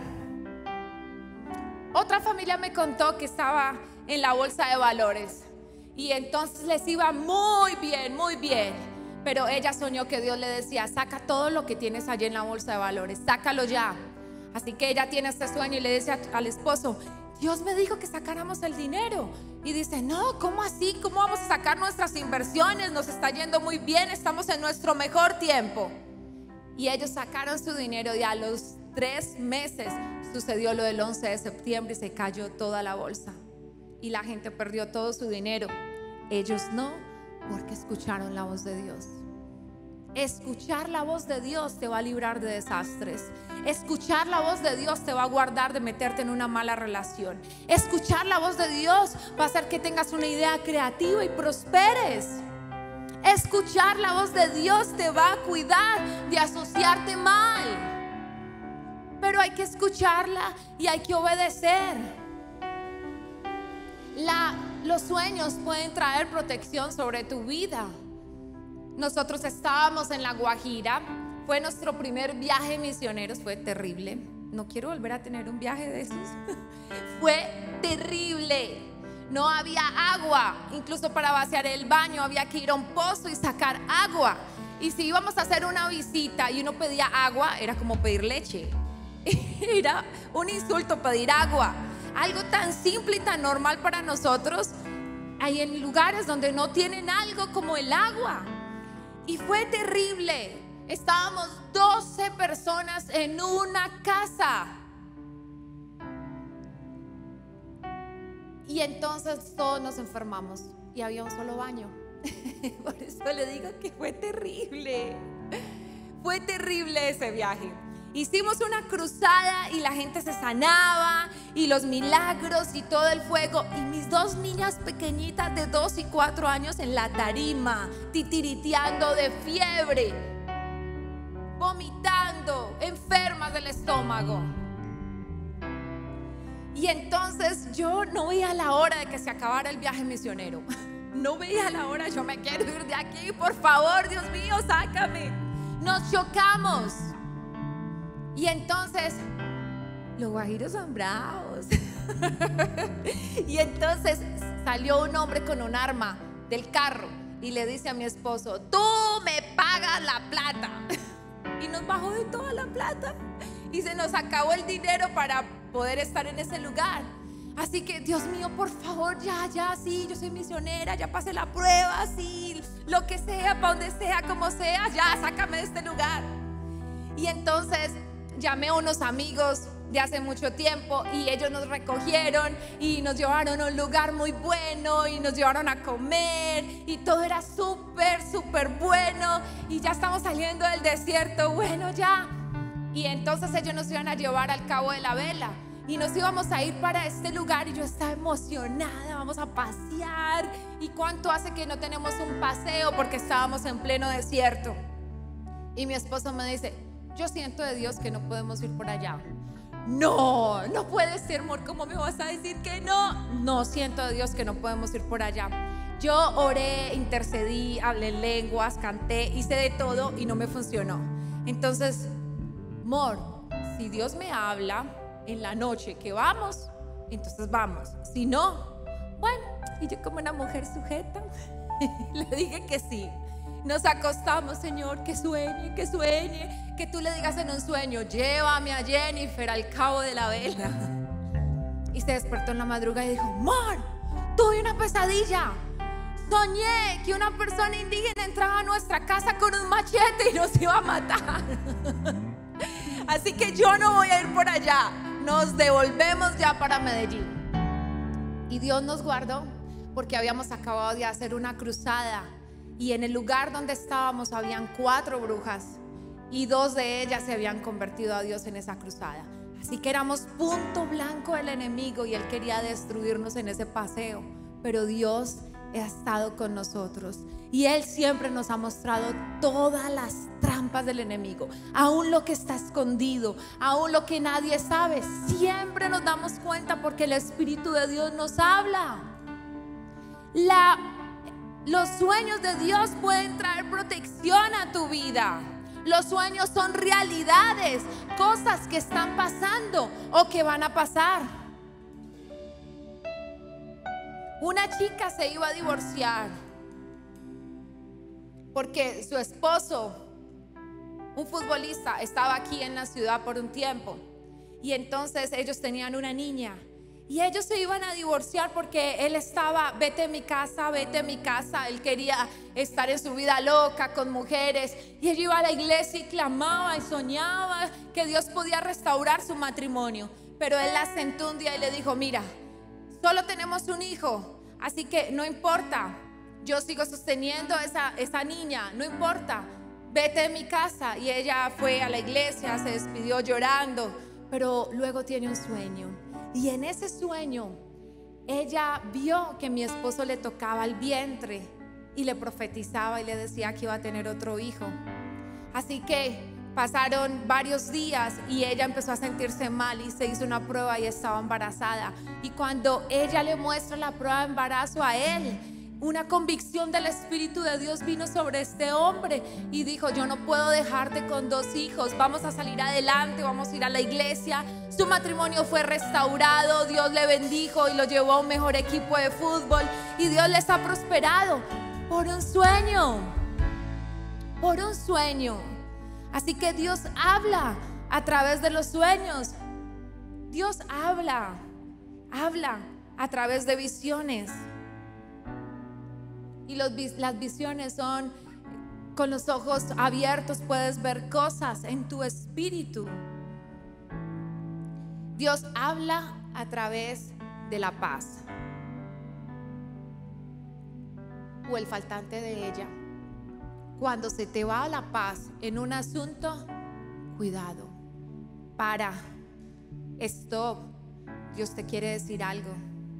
Otra familia me contó que estaba en la bolsa de valores y entonces les iba muy bien, muy bien. Pero ella soñó que Dios le decía: saca todo lo que tienes allí en la bolsa de valores, sácalo ya. Así que ella tiene este sueño y le dice al esposo: Dios me dijo que sacáramos el dinero. Y dice: no, ¿cómo así? ¿Cómo vamos a sacar nuestras inversiones? Nos está yendo muy bien, estamos en nuestro mejor tiempo. Y ellos sacaron su dinero y a los tres meses sucedió lo del once de septiembre y se cayó toda la bolsa. Y la gente perdió todo su dinero. Ellos no, porque escucharon la voz de Dios. Escuchar la voz de Dios te va a librar de desastres. Escuchar la voz de Dios te va a guardar de meterte en una mala relación. Escuchar la voz de Dios va a hacer que tengas una idea creativa y prosperes. Escuchar la voz de Dios te va a cuidar de asociarte mal. Pero hay que escucharla y hay que obedecer. La, los sueños pueden traer protección sobre tu vida. Nosotros estábamos en La Guajira, fue nuestro primer viaje misioneros, fue terrible. No quiero volver a tener un viaje de esos. Fue terrible. No había agua, incluso para vaciar el baño había que ir a un pozo y sacar agua. Y si íbamos a hacer una visita y uno pedía agua, era como pedir leche. Era un insulto pedir agua. Algo tan simple y tan normal para nosotros. Hay en lugares donde no tienen algo como el agua. Y fue terrible. Estábamos doce personas en una casa. Y entonces todos nos enfermamos y había un solo baño. Por eso le digo que fue terrible. Fue terrible ese viaje. Hicimos una cruzada y la gente se sanaba y los milagros y todo el fuego. Y mis dos niñas pequeñitas de dos y cuatro años en la tarima, titiriteando de fiebre, vomitando, enfermas del estómago. Y entonces yo no veía la hora de que se acabara el viaje misionero. No veía la hora, yo me quiero ir de aquí, por favor, Dios mío, sácame. Nos chocamos. Y entonces, los guajiros son bravos. Y entonces salió un hombre con un arma del carro y le dice a mi esposo: tú me pagas la plata. Y nos bajó de toda la plata y se nos acabó el dinero para poder estar en ese lugar. Así que, Dios mío, por favor, ya, ya, sí, yo soy misionera, ya pasé la prueba, sí, lo que sea, para donde sea, como sea, ya, sácame de este lugar. Y entonces llamé a unos amigos de hace mucho tiempo y ellos nos recogieron y nos llevaron a un lugar muy bueno y nos llevaron a comer y todo era súper, súper bueno y ya estamos saliendo del desierto, bueno ya. Y entonces ellos nos iban a llevar al Cabo de la Vela y nos íbamos a ir para este lugar y yo estaba emocionada, vamos a pasear. ¿Y cuánto hace que no tenemos un paseo? Porque estábamos en pleno desierto. Y mi esposo me dice, yo siento de Dios que no podemos ir por allá. No, no puede ser, amor, ¿cómo me vas a decir que no? No, siento de Dios que no podemos ir por allá. Yo oré, intercedí, hablé en lenguas, canté, hice de todo y no me funcionó. Entonces, amor, si Dios me habla en la noche que vamos, entonces vamos. Si no, bueno, y yo como una mujer sujeta le dije que sí. Nos acostamos, Señor, que sueñe, que sueñe, que tú le digas en un sueño, llévame a Jennifer al Cabo de la Vela. Y se despertó en la madrugada y dijo, amor, tuve una pesadilla. Soñé que una persona indígena entraba a nuestra casa con un machete y nos iba a matar. Así que yo no voy a ir por allá. Nos devolvemos ya para Medellín. Y Dios nos guardó porque habíamos acabado de hacer una cruzada. Y en el lugar donde estábamos habían cuatro brujas y dos de ellas se habían convertido a Dios en esa cruzada. Así que éramos punto blanco del enemigo y él quería destruirnos en ese paseo. Pero Dios ha estado con nosotros y él siempre nos ha mostrado todas las trampas del enemigo, aún lo que está escondido, aún lo que nadie sabe. Siempre nos damos cuenta porque el Espíritu de Dios nos habla. La Los sueños de Dios pueden traer protección a tu vida. Los sueños son realidades, cosas que están pasando o que van a pasar. Una chica se iba a divorciar porque su esposo, un futbolista, estaba aquí en la ciudad por un tiempo y entonces ellos tenían una niña. Y ellos se iban a divorciar porque él estaba, vete a mi casa, vete a mi casa. Él quería estar en su vida loca con mujeres. Y ella iba a la iglesia y clamaba y soñaba que Dios podía restaurar su matrimonio. Pero él la sentó un día y le dijo, mira, solo tenemos un hijo, así que no importa. Yo sigo sosteniendo a esa, esa niña, no importa. Vete de mi casa. Y ella fue a la iglesia, se despidió llorando. Pero luego tiene un sueño. Y en ese sueño ella vio que mi esposo le tocaba el vientre y le profetizaba y le decía que iba a tener otro hijo. Así que pasaron varios días y ella empezó a sentirse mal y se hizo una prueba y estaba embarazada. Y cuando ella le muestra la prueba de embarazo a él, una convicción del Espíritu de Dios vino sobre este hombre y dijo, yo no puedo dejarte con dos hijos, vamos a salir adelante, vamos a ir a la iglesia. Su matrimonio fue restaurado, Dios le bendijo y lo llevó a un mejor equipo de fútbol y Dios les ha prosperado por un sueño, por un sueño. Así que Dios habla a través de los sueños. Dios habla, habla a través de visiones. Y los, las visiones son, con los ojos abiertos puedes ver cosas en tu espíritu. Dios habla a través de la paz o el faltante de ella. Cuando se te va la paz en un asunto, cuidado, para, stop, Dios te quiere decir algo.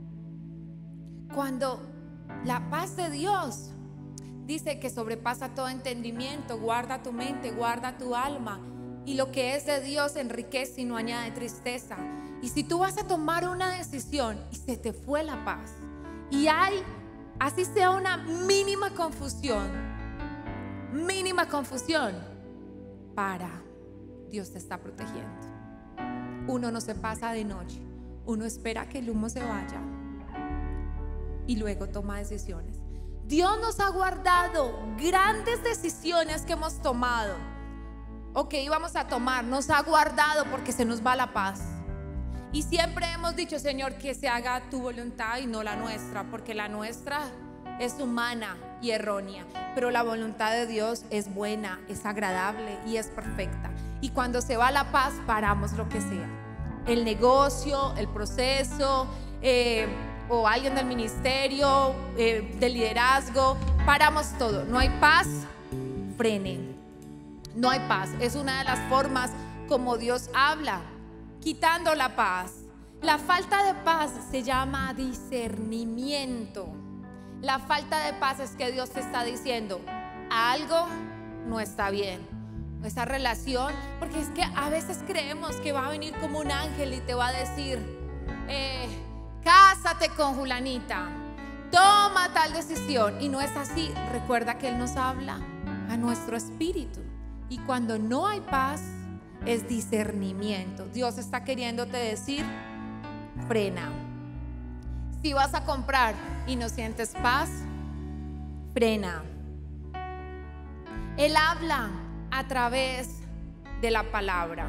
Cuando la paz de Dios dice que sobrepasa todo entendimiento, guarda tu mente, guarda tu alma, y lo que es de Dios enriquece y no añade tristeza. Y si tú vas a tomar una decisión y se te fue la paz y hay, así sea una mínima confusión, mínima confusión, para, Dios te está protegiendo. Uno no se pasa de noche, uno espera que el humo se vaya y luego toma decisiones. Dios nos ha guardado grandes decisiones que hemos tomado o que íbamos a tomar, nos ha guardado porque se nos va la paz. Y siempre hemos dicho, Señor, que se haga tu voluntad y no la nuestra, porque la nuestra es humana y errónea, pero la voluntad de Dios es buena, es agradable y es perfecta. Y cuando se va la paz, paramos lo que sea, el negocio, el proceso, eh, o alguien del ministerio, eh, del liderazgo, paramos todo. No hay paz, frenen. No hay paz. Es una de las formas como Dios habla, quitando la paz. La falta de paz se llama discernimiento. La falta de paz es que Dios te está diciendo algo no está bien. Esa relación, porque es que a veces creemos que va a venir como un ángel y te va a decir, eh, cásate con Julanita, toma tal decisión, y no es así. Recuerda que Él nos habla a nuestro espíritu, y cuando no hay paz es discernimiento. Dios está queriéndote decir, frena. Si vas a comprar y no sientes paz, frena. Él habla a través de la palabra.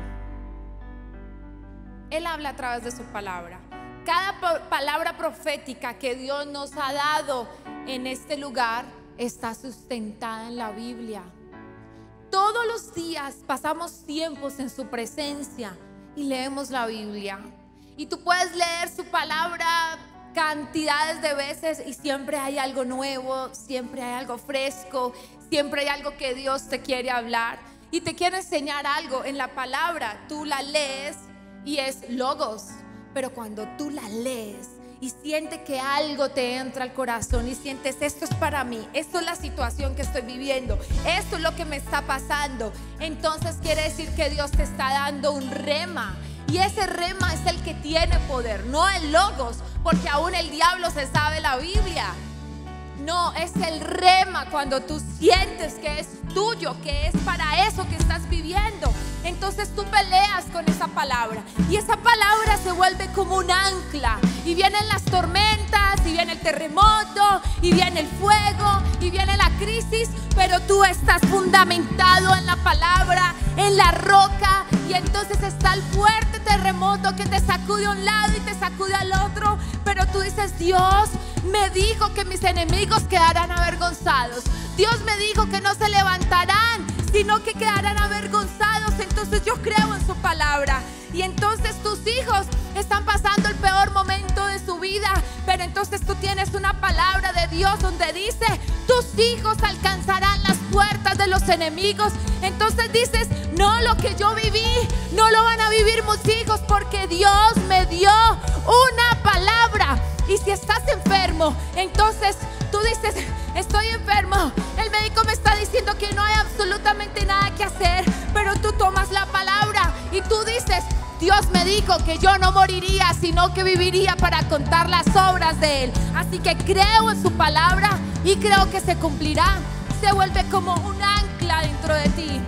Él habla a través de su palabra. Cada palabra profética que Dios nos ha dado en este lugar está sustentada en la Biblia. Todos los días pasamos tiempos en su presencia y leemos la Biblia. Y tú puedes leer su palabra cantidades de veces y siempre hay algo nuevo, siempre hay algo fresco, siempre hay algo que Dios te quiere hablar y te quiere enseñar algo en la palabra. Tú la lees y es logos, pero cuando tú la lees y sientes que algo te entra al corazón y sientes, esto es para mí, esto es la situación que estoy viviendo, esto es lo que me está pasando, entonces quiere decir que Dios te está dando un rema. Y ese rema es el que tiene poder, no el logos, porque aún el diablo se sabe la Biblia. No, es el rema cuando tú sientes que es tuyo, que es para eso que estás viviendo. Entonces tú peleas con esa palabra y esa palabra se vuelve como un ancla. Y vienen las tormentas, y viene el terremoto, y viene el fuego, y viene la crisis, pero tú estás fundamentado en la palabra, en la roca. Y entonces está el fuerte terremoto que te sacude a un lado y te sacude al otro, pero tú dices, Dios me dijo que mis enemigos quedarán avergonzados. Dios me dijo que no se levantarán, sino que quedarán avergonzados. Entonces yo creo en su palabra. Y entonces tus hijos están pasando el peor momento de su vida, pero entonces tú tienes una palabra de Dios donde dice, tus hijos alcanzarán las puertas de los enemigos. Entonces dices, no, lo que yo viví no lo van a vivir mis hijos, porque Dios me dio una palabra. Y si estás enfermo, entonces tú dices, estoy enfermo, el médico me está diciendo que no hay absolutamente nada que hacer, pero tú tomas la palabra y tú dices, Dios me dijo que yo no moriría, sino que viviría para contar las obras de Él. Así que creo en su palabra y creo que se cumplirá. Se vuelve como un ancla dentro de ti.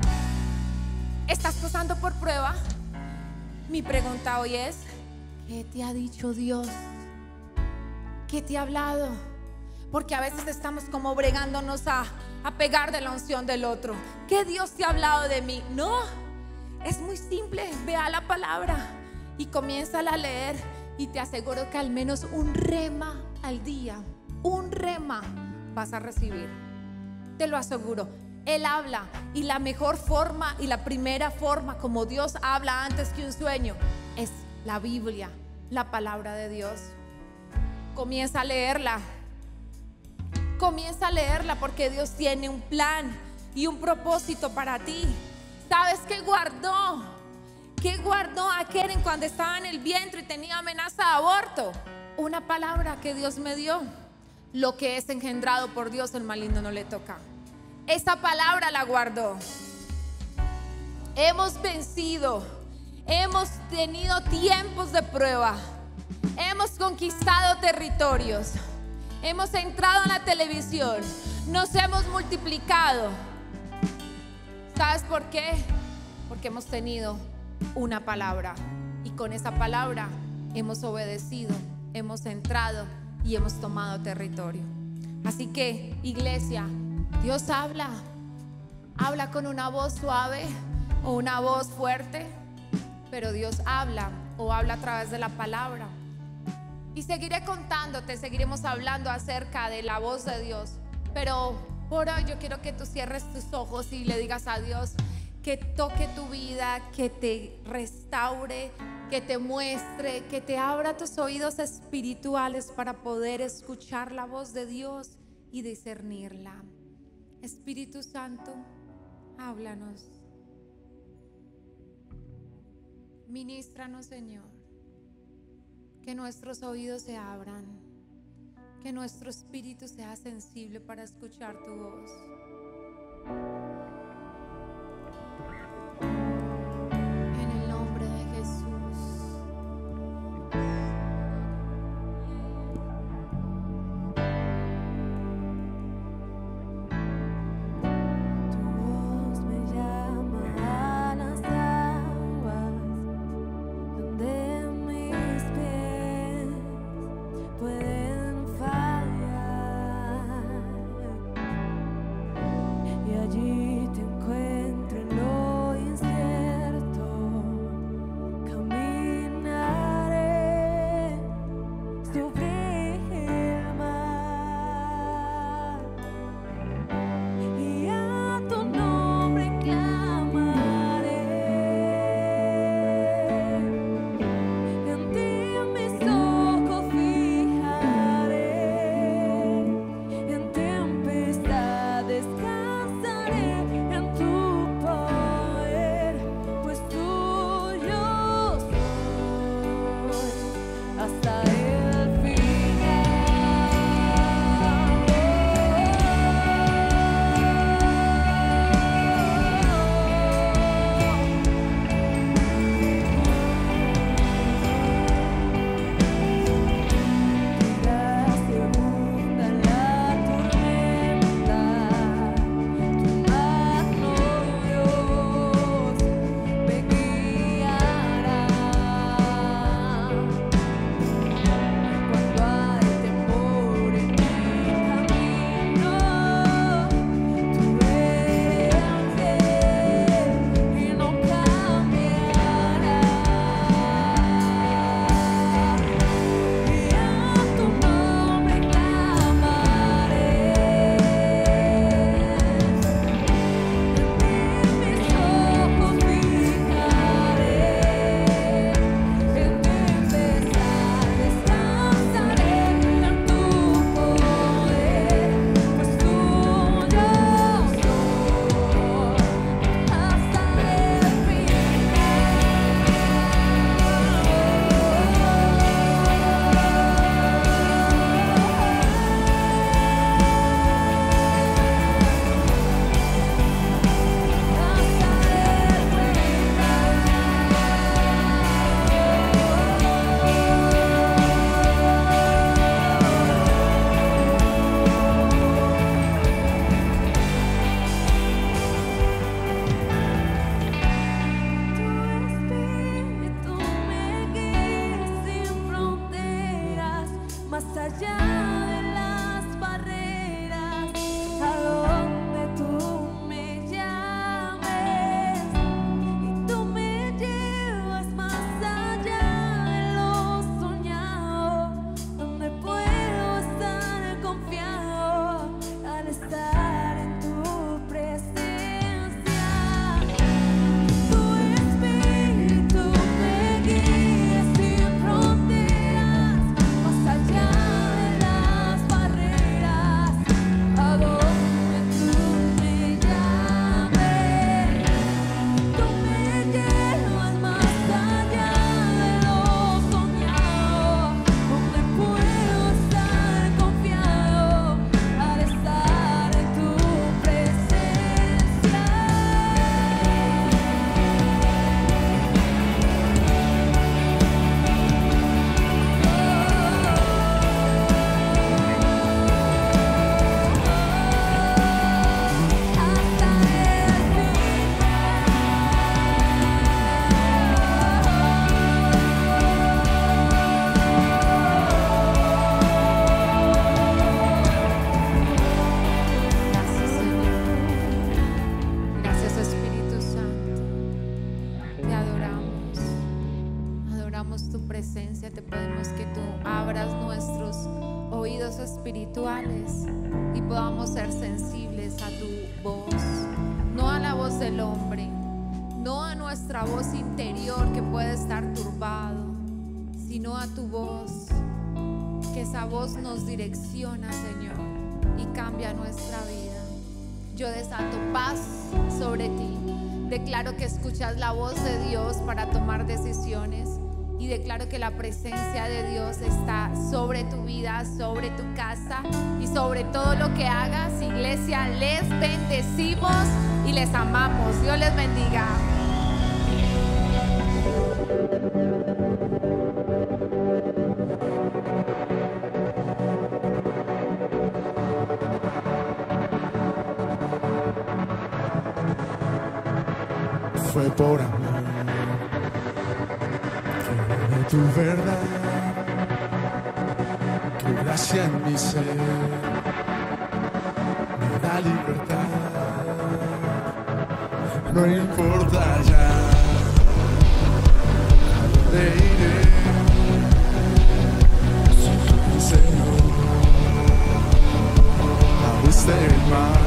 ¿Estás pasando por prueba? Mi pregunta hoy es, ¿qué te ha dicho Dios? ¿Qué te ha hablado? Porque a veces estamos como bregándonos a, a pegar de la unción del otro. ¿Qué Dios te ha hablado de mí? No, es muy simple. Ve a la palabra y comienza a leer, y te aseguro que al menos un rema al día, un rema vas a recibir. Te lo aseguro. Él habla, y la mejor forma y la primera forma como Dios habla antes que un sueño es la Biblia, la palabra de Dios. Comienza a leerla. Comienza a leerla porque Dios tiene un plan y un propósito para ti. ¿Sabes qué guardó? ¿Qué guardó a Keren cuando estaba en el vientre y tenía amenaza de aborto? Una palabra que Dios me dio. Lo que es engendrado por Dios, el maligno no le toca. Esa palabra la guardó. Hemos vencido. Hemos tenido tiempos de prueba. Hemos conquistado territorios. Hemos entrado en la televisión. Nos hemos multiplicado. ¿Sabes por qué? Porque hemos tenido una palabra. Y con esa palabra hemos obedecido, hemos entrado y hemos tomado territorio. Así que, iglesia, Dios habla. Habla con una voz suave o una voz fuerte, pero Dios habla o habla a través de la palabra. Y seguiré contándote, seguiremos hablando acerca de la voz de Dios. Pero por hoy yo quiero que tú cierres tus ojos y le digas a Dios que toque tu vida, que te restaure, que te muestre, que te abra tus oídos espirituales para poder escuchar la voz de Dios y discernirla. Espíritu Santo, háblanos. Ministranos, Señor. Que nuestros oídos se abran, que nuestro espíritu sea sensible para escuchar tu voz. En el nombre de Jesús. Tu voz me llama a las aguas donde mis pies pueden fallar, y allí podamos ser sensibles a tu voz, no a la voz del hombre, no a nuestra voz interior que puede estar turbado, sino a tu voz, que esa voz nos direcciona, Señor, y cambia nuestra vida. Yo desato paz sobre ti, declaro que escuchas la voz de Dios para tomar decisiones y declaro que la presencia de Dios está sobre tu vida, sobre tu casa y sobre todo lo que hagas. Iglesia, les bendecimos y les amamos. Dios les bendiga. Fue por amor que de tu verdad, tu gracia en mi ser me da libertad. No importa ya a dónde iré, Señor, abriste el mar.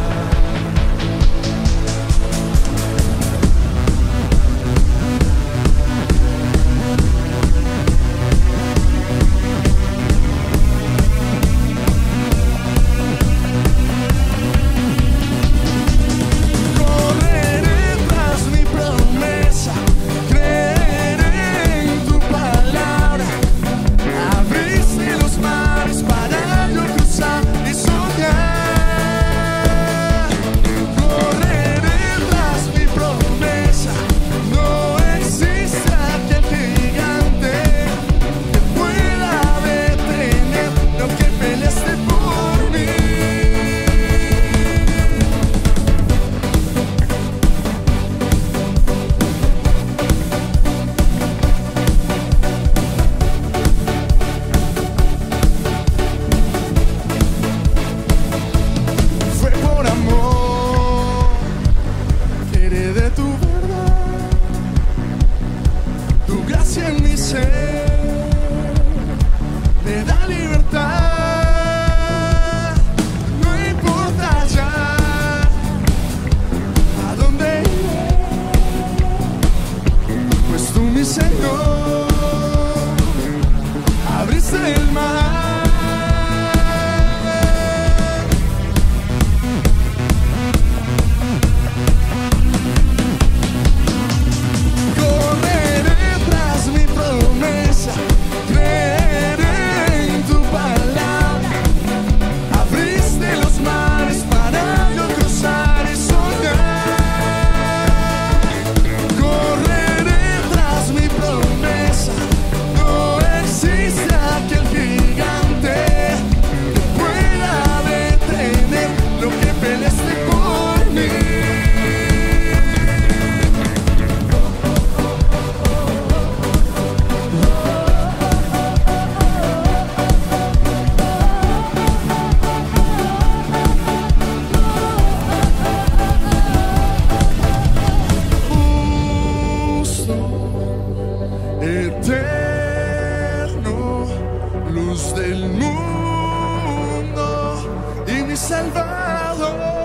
Eterno, luz del mundo y mi Salvador.